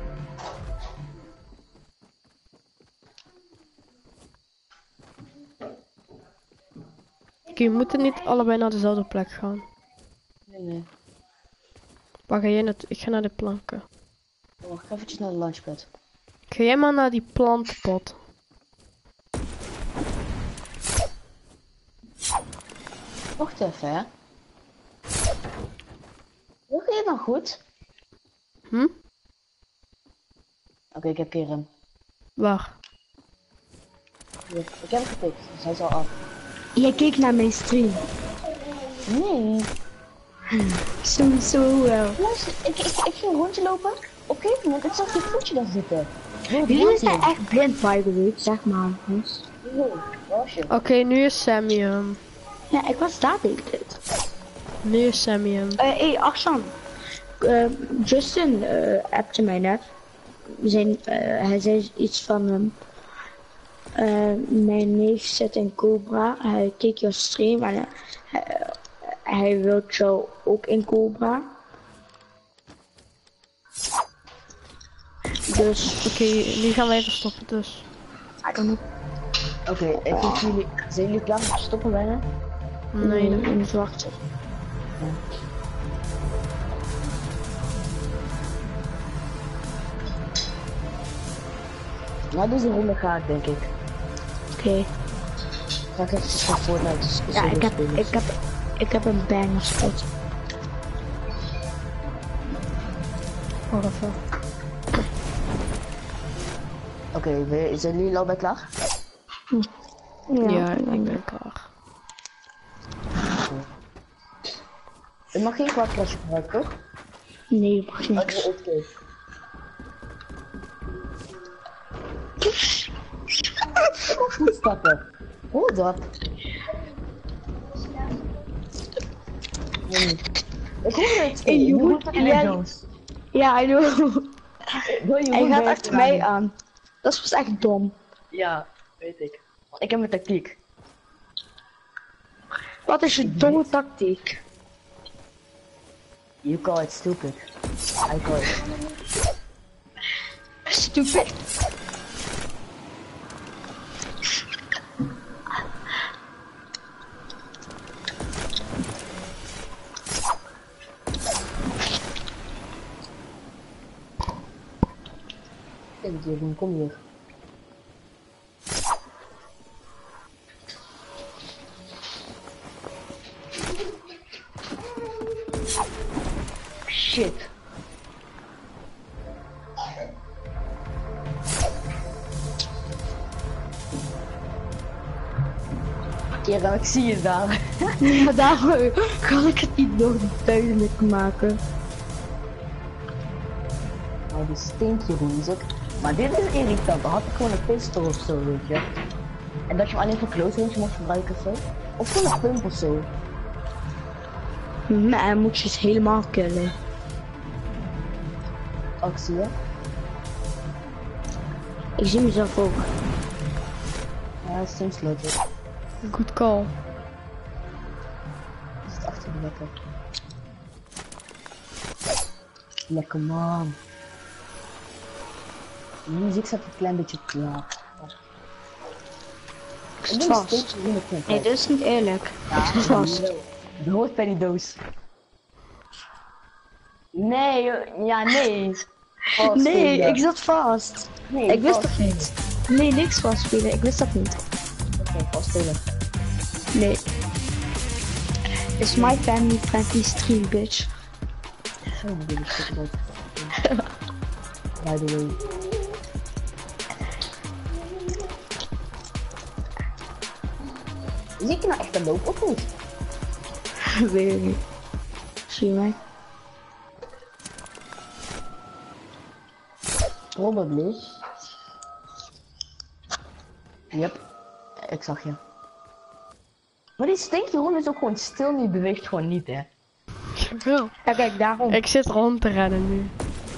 Oké, we moeten niet allebei naar dezelfde plek gaan. Nee. Waar ga jij naartoe? Ik ga naar de planken. Wacht, ik ga eventjes naar de launchpad. Ga jij maar naar die plantenpot. Wacht even, hè. Wil je het nou goed? Hm? Oké, ik heb Kerem. Waar? Hier, ik heb hem getikt, dus hij is al af. Jij keek naar mijn stream. Nee. Sowieso wel. Luister, ik ging een rondje lopen. Op een gegeven moment, ik zag die voetje daar zitten. Jullie zijn echt blind, by the way, zeg maar. Dus. Oké, nu is Sammy Ja, ik was daar denk ik. Nu is Sammy Hey, Aksan. Justin appte mij net. Hij zei iets van mijn neef zit in Cobra. Hij keek jouw stream en hij wil jou ook in Cobra. Dus Oké, nu gaan we even stoppen dus. I don't know. Oké, ik hoef jullie. Zijn jullie klaar om te stoppen bijna? Nee, je moet wachten. Nou, deze ronde ga ik, denk ik. Oké. Ga ik even van Fortnite Ja, ik heb een banger spot. Wacht even. Oké, zijn jullie al bij klaar? Ja, ik ben klaar. Ik mag geen kwartplasje gebruiken, toch? Nee, je mag niks. Oké. Voetstappen. Hold up. Nee. Ik hoor het. Hey, je moet- ja, Jones. Ja, I know. Hij gaat achter mij aan. aan. Dat was echt dom. Ja, weet ik. Ik heb mijn tactiek. Wat is je domme tactiek? You call it stupid. I call it. Stupid. Kijk, Jeroen, kom hier. Shit. Ja, ik zie je daar. Ja, daarom kan ik het niet nog duidelijk maken. Nou, die stinkt Jeroen is ook. Maar dit is irritant. Dan had ik gewoon een pistol of zo, weet je. En dat je hem alleen voor close range mocht gebruiken of zo. Of gewoon een pump of zo. Maar hij moet je helemaal killen. Actie, hè? Ik zie mezelf ook. Ja, dat is soms leuk. Good call. Is het achter de lekker? Lekker man. De muziek staat een klein beetje klaar. Ik zit vast. Nee, dit is niet eerlijk. Ik zit vast. Het hoort bij die doos. Nee, ja nee. Nee, ik zat vast. Nee, Ik wist dat niet. Nee, niks vastspelen. Ik wist dat niet. Oké, vastspelen. Nee. It's my family friendly stream, bitch. Oh, dit is goed leuk. By the way. Zie ik je nou echt een loop of niet? Weet ik niet. Zie je mij? Probably. Yep, ik zag je. Maar die stinkjeroen is ook gewoon stil, die beweegt gewoon niet, hè. Jawel. Ja, kijk, daarom. Ik zit rond te rennen nu.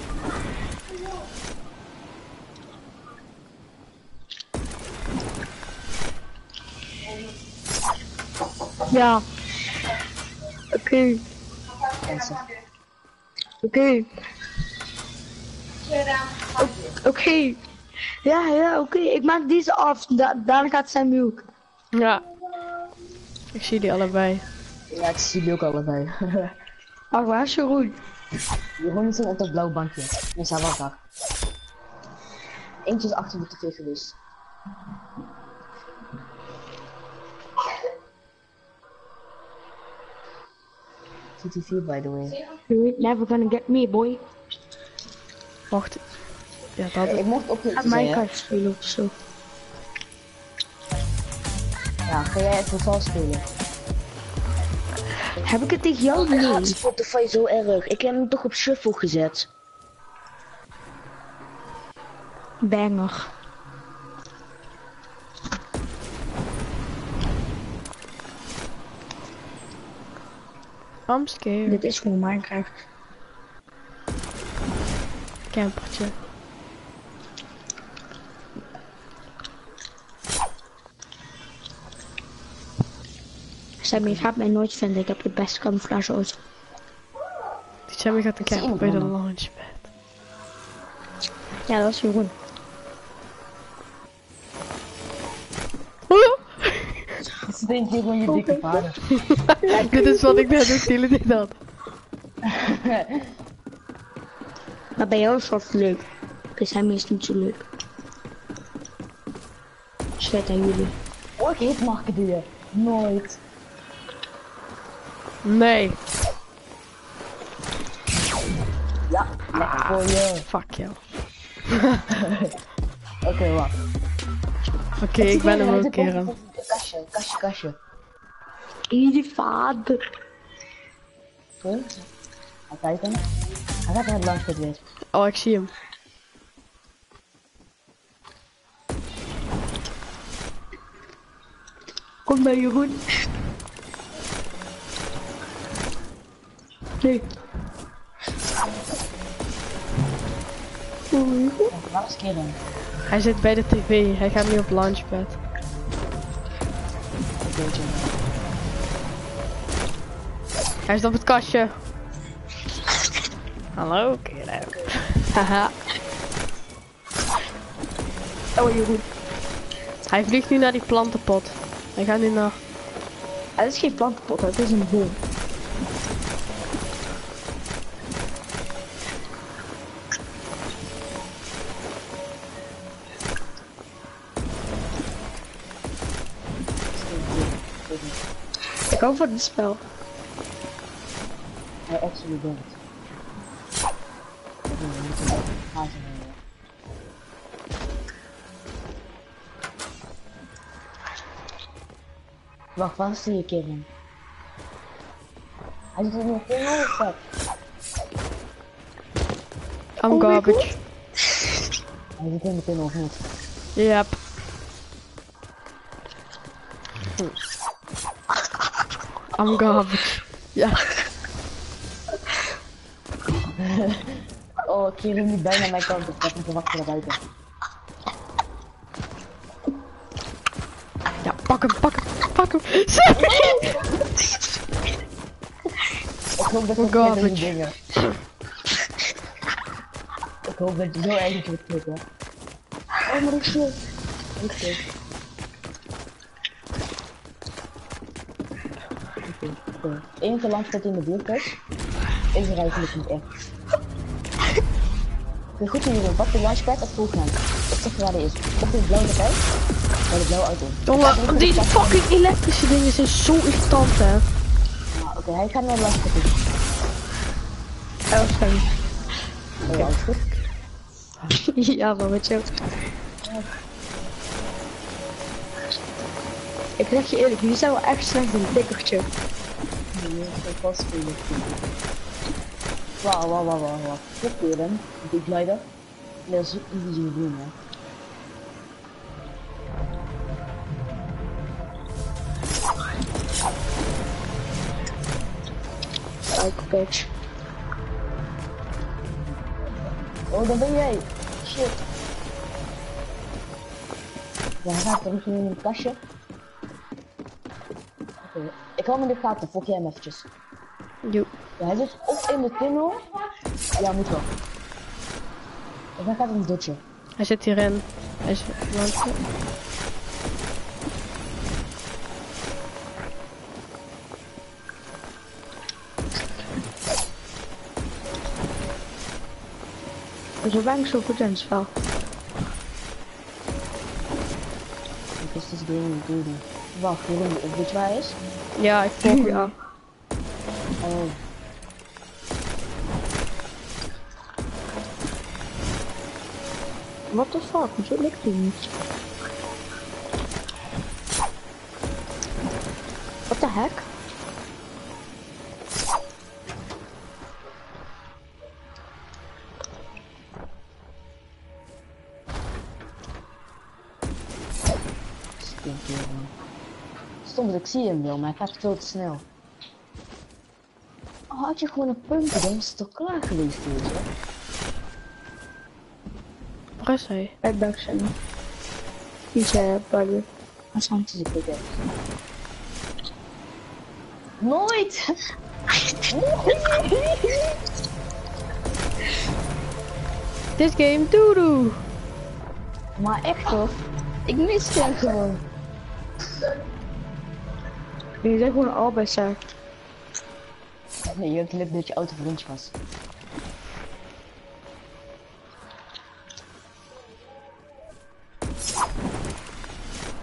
Ja. Oké. Oké. Oké. Ja, oké. Ik maak deze af. Daarna gaat Sammy ook. Ja. Ik zie die allebei. Ja, ik zie die ook allebei. Ach, waar is Jeroen? Jeroen is op dat blauw bankje. Nee, zij was daar. Eentje is achter de tv geweest. TTV, by the way. You ain't never gonna get me, boy. Wacht. Ja, dat Ik is... mocht op je Ga zijn, hè? Minecraft spelen of zo. Ja, ga jij even vals spelen? Heb ik het tegen jou? Nee. Nee. Spotify zo erg. Ik heb hem toch op shuffle gezet. Banger. I'm scared. Dit is gewoon Minecraft. Campertje. Sammy gaat mij nooit vinden. Ik heb de beste camouflage ooit. Die Sammy gaat een zie camper bij de iemand launchpad. Ja, dat is Jeroen. Denk je gewoon je dikke vader. Dit is wat ik net ook de hele tijd had. Maar bij jou is wat leuk. Bij Sammy is het niet zo leuk. Shit aan jullie. Oh, ik hitmarken die je. Nooit. Nee. Ja, lekker voor je. Fuck jou. Oké, wacht. Oké, ik ben hem ook keren. Kastje. Jullie vader. Oké. Ga kijken. Hij gaat naar het launchpad weer. Oh, ik zie hem. Kom bij Jeroen. Nee. Waar is Keren? Hij zit bij de tv, hij gaat nu op launchpad. Hij is op het kastje. Hallo, Keren. Haha. Oh Jeroen. Hij vliegt nu naar die plantenpot. Hij gaat nu naar... Het is geen plantenpot, het is een boom. Ik hou van het spel. Hij actually doet het. Wacht, waar zie je Kevin? Hij zit er nog geen hoofd. I'm garbage. Hij zit er meteen nog niet. Yep. I'm garbage. Ja. Oh, Kevin niet bijna mijn kant op. Ik heb hem te wachten naar buiten. Ja, pak hem. Ik hoop dat we garbage. die dingen. Ik hoop dat je zo eigenlijk wordt klikken. Oh, maar ik zie. Oké. Enige launchpad in de buurt is er eigenlijk niet echt. Oké, goed zo Jeroen, pak de launchpad of volg hem. Ik zeg je waar hij is. Op de blauwe tijd, bij de blauwe auto. Jongen, die fucking elektrische dingen zijn zo irritant, hè. Ja, oké, hij gaat naar de launchpad toe. Ja, is goed. Ja, maar met jou. Ik zeg je eerlijk, jullie zijn wel echt slecht een dikkertje. Wauw. Koperen, die glider. Dat is easy to doen, hè. Psycho. Oh, daar ben jij. Shit. Ja, hij gaat er misschien in het kastje. Oké, ik hou me in de gaten, volg jij hem eventjes. Jo. Ja, hij zit of in de tunnel. Ja, moet wel. Of hij gaat in het dutje. Hij zit hierin. Hij is launchpad. Zo ben ik zo goed in het spel. Ik is dus dingen doen. Wacht, Jeroen, weet je waar hij is? Ja, ik volg hem. Ja. Oh. What the fuck? Hoezo lukt die niet? What the heck? Stom dat ik zie hem wel, maar hij gaat veel te snel. Oh, had je gewoon een punt, dan was het toch klaar geweest, weet je? Waar is hij? Ik ben zo. Iets buddy. Als handjes ik weet Nooit! Dit game doedoe. Maar echt hoor, ik mis hem gewoon. Jullie zijn gewoon allebei saai. Nee, je hebt geluk dat je auto voor ons was.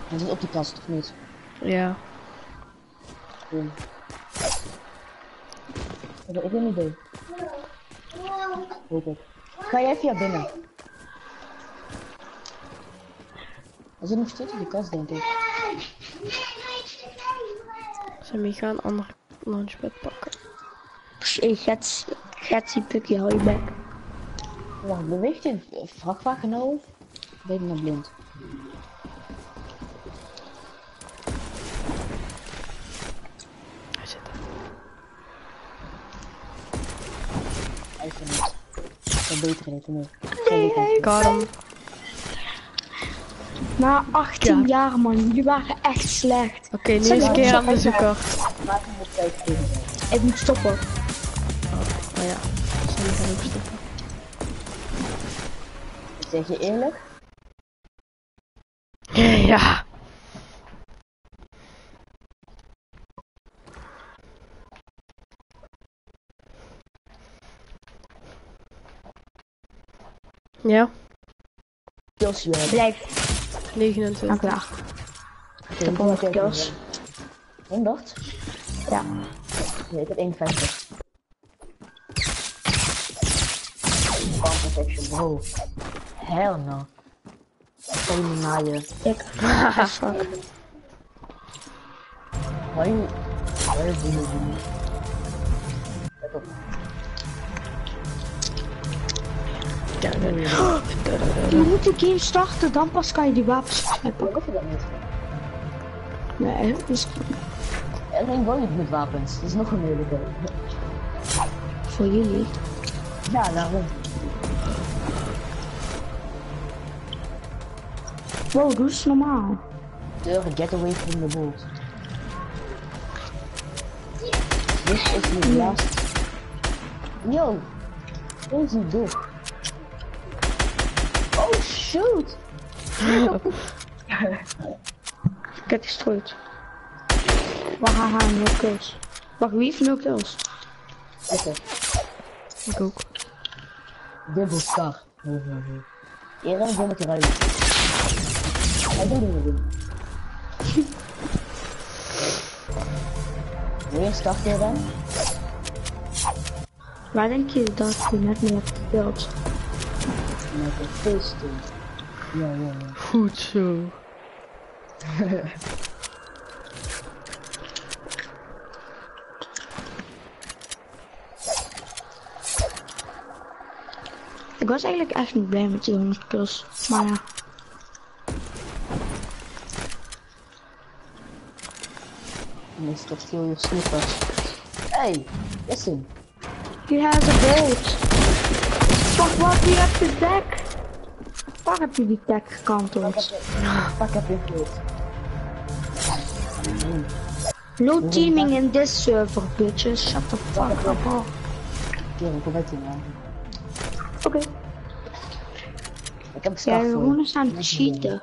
Hij zit op die kast, of niet? Ja. Cool. Ik heb een idee. Hoop ik. Ga jij via binnen? Hij zit nog steeds op die kast, denk ik. Sammy, ga een andere launchpad pakken. Gaat die pukje, hou je bek. Wacht, beweegt je vrachtwagen nou? Ben ik nog blind? Hij zit er. Hij is er niet. Ik heb beter gedaan, nee. Got hem. Na 18 jaar man, jullie waren echt slecht. Oké, nu is een keer aan de zoeker. Maak hem op tijd geven. Ik moet stoppen. Oh ja, Sammy gaat ook stoppen. Ik zeg je eerlijk? Ja. Ja, Kills je hebben. Blijf. 29. Dank u wel. Ik heb 100 kills. 100? Ja. Nee, ik heb 51. Bomb protection, bro. Hell no. Ik kan niet naaien. Ik. Fuck. Why you do you? Let op. Je moet de game starten, dan pas kan je die wapens pakken. Weet je dat niet? Nee, dus Alleen woon ik met wapens. Dat is nog een moeilijke. voor jullie. Ja, daarom. Wow, doe eens normaal. Deuren, get away from the boat. Dit is de laatste. Yo, deze dog. Oh shoot! Ik heb gestrooid. Wacht, haha, 0 kills. Wacht, wie heeft 0 kills? Oké, Ik ook. dubbel star. Eerder ben ik eruit. Hij doet het niet. Weer start je dan? Waar denk je dat je net mee hebt gespeeld? Met een feestje. Ja. Goed zo. Ik was eigenlijk echt niet blij met die 100 kills, maar ja. Mr. Steal Your Slippers. Hey, listen. Die has a boat. Wacht, wat? Wie heeft de dek? Waar heb je die dek gekanteld? Pak heb je goed. No teaming in this server, bitches. Shut the fuck up. Kerel, kom uit hier. Oké. Ik heb een Ja, staf voor Jeroen je. is aan het cheaten.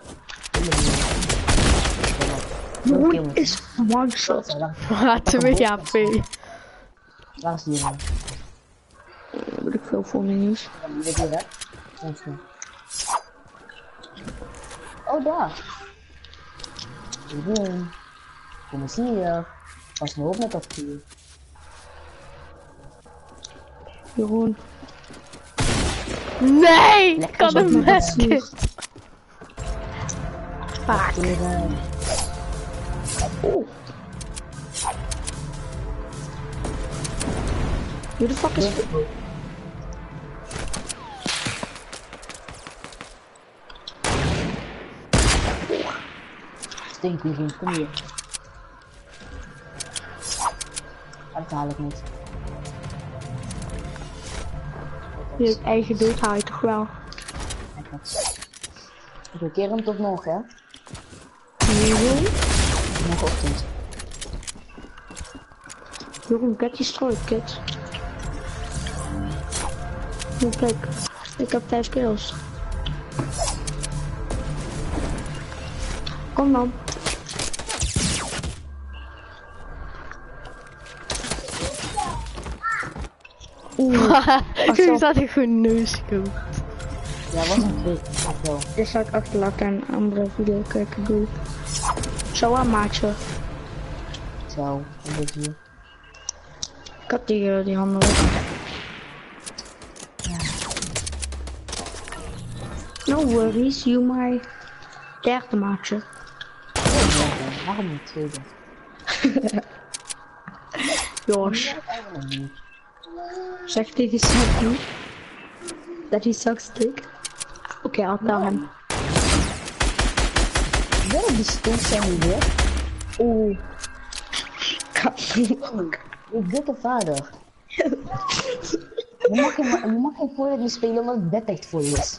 Jeroen Jeroen is one shot. H2 HP. Waar is die dan? Weet ik veel voor mijn nieuws. Die weet je weg? Oh, daar. Jeroen. Kom eens hier. Pas me op met dat vuur. Jeroen. Nee! Ik Lekker kan zo hem met dat met. vuur. Vaak. Jeroen. Oh. Who the fuck is... Stink, Jeroen. Kom hier. Dat haal ik niet. Je eigen dood haal je toch wel? Oké, keer hem tot nog, hè? Jeroen? Morgenochtend. Jeroen, get die strooi, kid. Oh, kijk. Ik heb 5 kills. Kom dan. Toen zat ik gewoon neuscoop. Ja, was een twee. Wel. Dit zal ik achterlaten en een andere video kijken doe. Zo aan maatje. Zo, een beetje hier. Ik had die handen op. No worries, you my derde maatje. Waarom niet tweede? Josh. Zeg tegen Sammy that he sucks dick. Oké, I'll tell him. Wel die stem zijn we weer. Oeh. Je dikke vader. Je mag geen Fortnite meer spelen omdat het bed echt voor je is.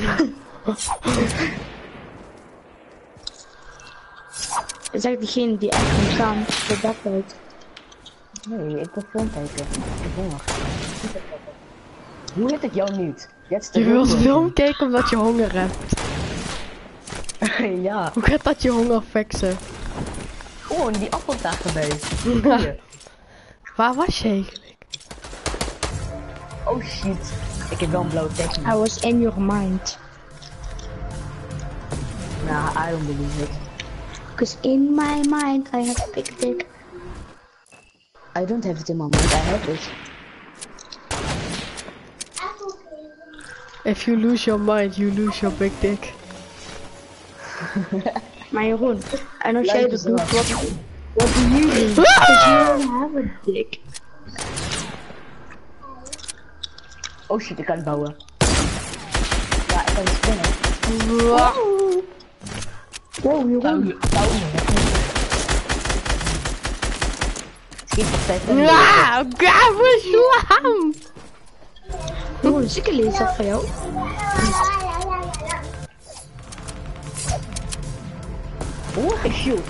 Dat is echt degene die echt niet kan, de bedtijd. Nee, ik wil film kijken. Ik heb honger. Hoe heet het jou niet? Je wilt film kijken omdat je honger hebt. Ja. Hoe gaat dat je honger fixen? Gewoon die appeltaart erbij. Waar was je eigenlijk? Oh shit. Ik heb wel een blauwe tekst. I was in your mind. Nah, I don't believe it. Cause in my mind I have a big dick. I don't have it in my mind, I have it. If you lose your mind, you lose your big dick. Maar Jeroen, en als jij dat doet, wat do you do? Cause you don't have a dick. Oh shit, ik kan het bouwen. Ja, ik kan het spinnen. Wow, Jeroen. Schiet op tijd. Ja, gaaf slam! Jeroen, is ik een lezer van jou? Oh, ik shoot.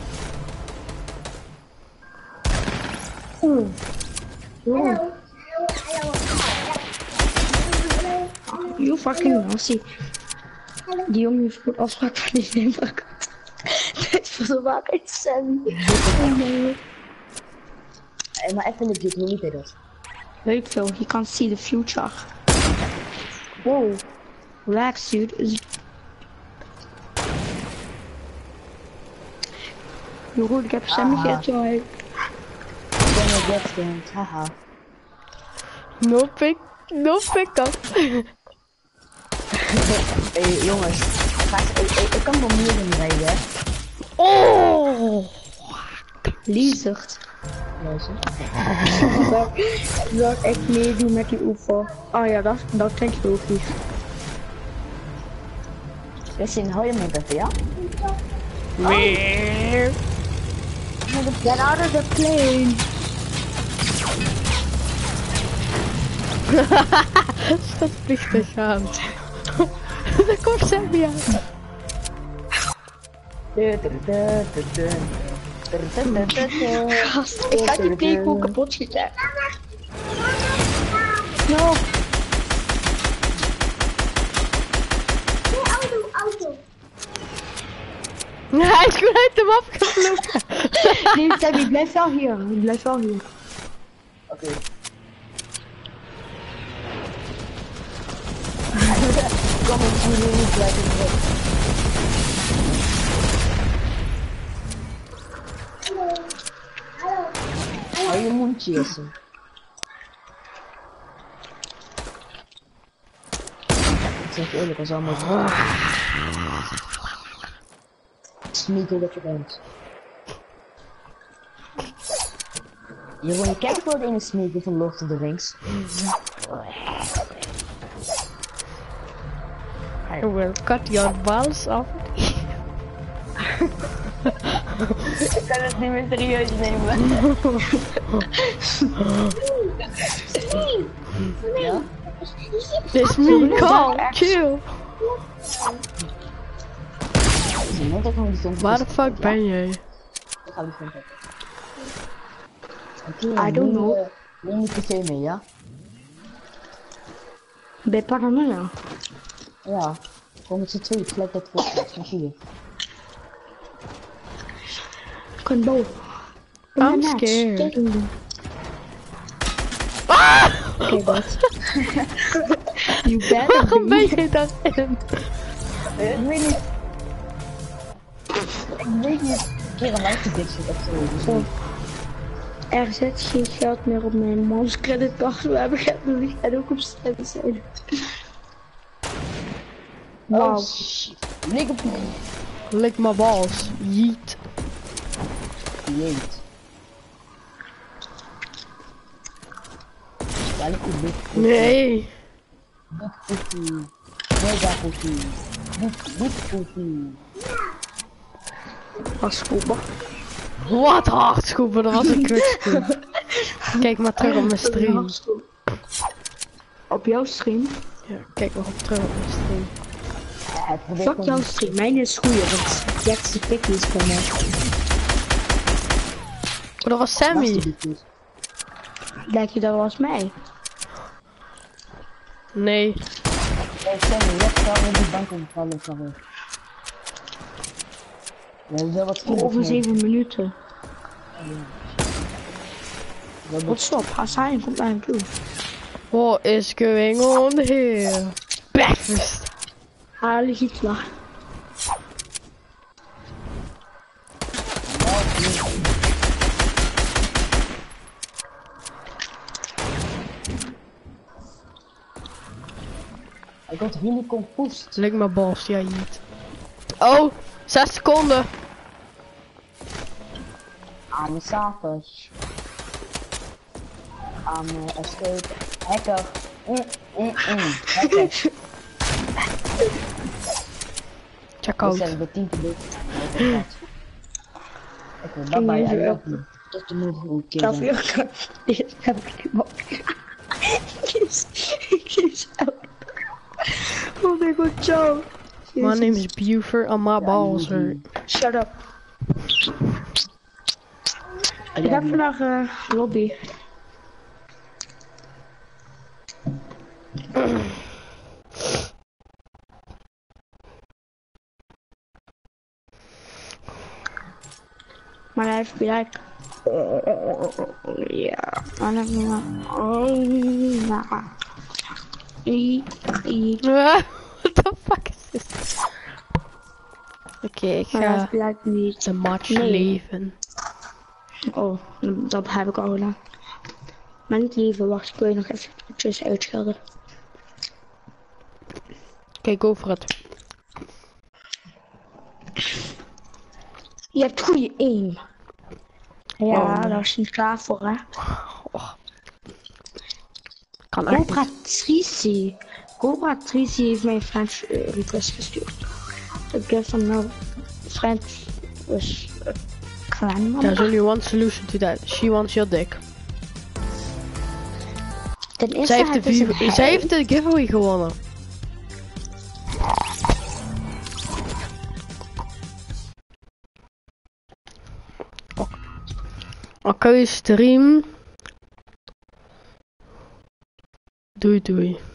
You fucking nasty. Die jongen heeft goed afspraak van die neemt. Dit is voor de waarheid, Sam. Maar even een beetje, hoe niet hij dat? Weet veel, he can't see the future. Wow. Relax, dude. Jeroen, ik heb Sammy gejoined. Ik ben een webstand, haha. No pick-up. Hey jongens, ik kan wel meer in rijden, hè? Oh! Liezert. Luister. Ik wil echt meedoen met die UFO. Oh ja, dat klinkt logisch. Justin, hou je mond even, ja? Get out of the plane. Dat vliegtuig aan. Daar komt Sammy aan. Gast, ik ga die plane gewoon kapot schieten. No. Auto. Hij is gewoon uit hem afgevlogen. Nee, Sammy, blijf wel hier. Blijf wel hier. Oké. Kom eens hier niet blijven terug. Hou je mondje, Jesse. Ik zeg je eerlijk, als allemaal sneaker dat je bent. Jeroen, je kijkt voor de ene sneaker van Lord of the Rings. I will cut your balls off. Ik kan het niet meer serieus nemen. Ja? This me, call, chill. Waar de fuck ben jij? I don't know. Neem je tv mee, ja? Ben je paranoia? Ja. Gewoon met z'n tweeën, gelijk dat voorbeeld van hier. Ik kan boven. I'm scared. Oké, dat. You better Waarom ben be. je daarin? Ik weet niet. Ik weet niet. Een keer een like dit zit of zo. Dus Er zit geen geld meer op mijn mans creditcard. We hebben geld nodig en ook op stem zijn. Wauw. Oh shit. Lik op je. Lik my balls. Yeet. Jeet. Welke dik. Nee. Dik poepie. Mega poepie. Dik poepie. Afschoppen. Wat hard schoepen, dat was een kutschoep. Kijk maar terug op mijn stream. Op jouw stream? Ja, kijk maar op terug op mijn stream. Fuck jouw stream, mijn is goeie, want Jack's de pikkie is van mij. Oh, dat was Sammy. Denk je dat was mij? Nee. Hey Sammy, je hebt wel met die bank omgevallen, sorry. We hebben wel wat skills. Over 7 minuten. Wat Wat stop, Hassan komt naar hem toe. What is going on here? Breakfast. Haal Hitler. Ik word helemaal confused. Lik my balls, ja niet. Oh, 6 seconden. I'm a savage. I'm a escape. Hacker. Hacker. Check We out. zijn de 10 keer. Oké, bye bye. I love you. Tot de volgende keer. Dat heb ik hem ook. Kies out. Oh my god, ciao. My name is Buford and my balls hurt. Shut up. Ik heb vandaag lobby. Maar hij heeft gelijk. Ja, maar dan What the fuck is this? Oké, ik ga gelijk niet. de match Nee. leven. Oh, dat heb ik al gedaan. Maar niet liever, wacht, ik wil je nog eventjes uitschelden. Kijk, go voor het. Je hebt goede aim. Ja, Oh. daar is niet klaar voor, hè. Kan echt Cobra niet. Trici. Cobra Trici heeft mij een French request gestuurd. Ik heb van nou, French was klein man. There's only one solution to that. She wants your dick. Ten eerste Zij heeft, het is een zij heeft de giveaway gewonnen. Oké, stream. Doei doei.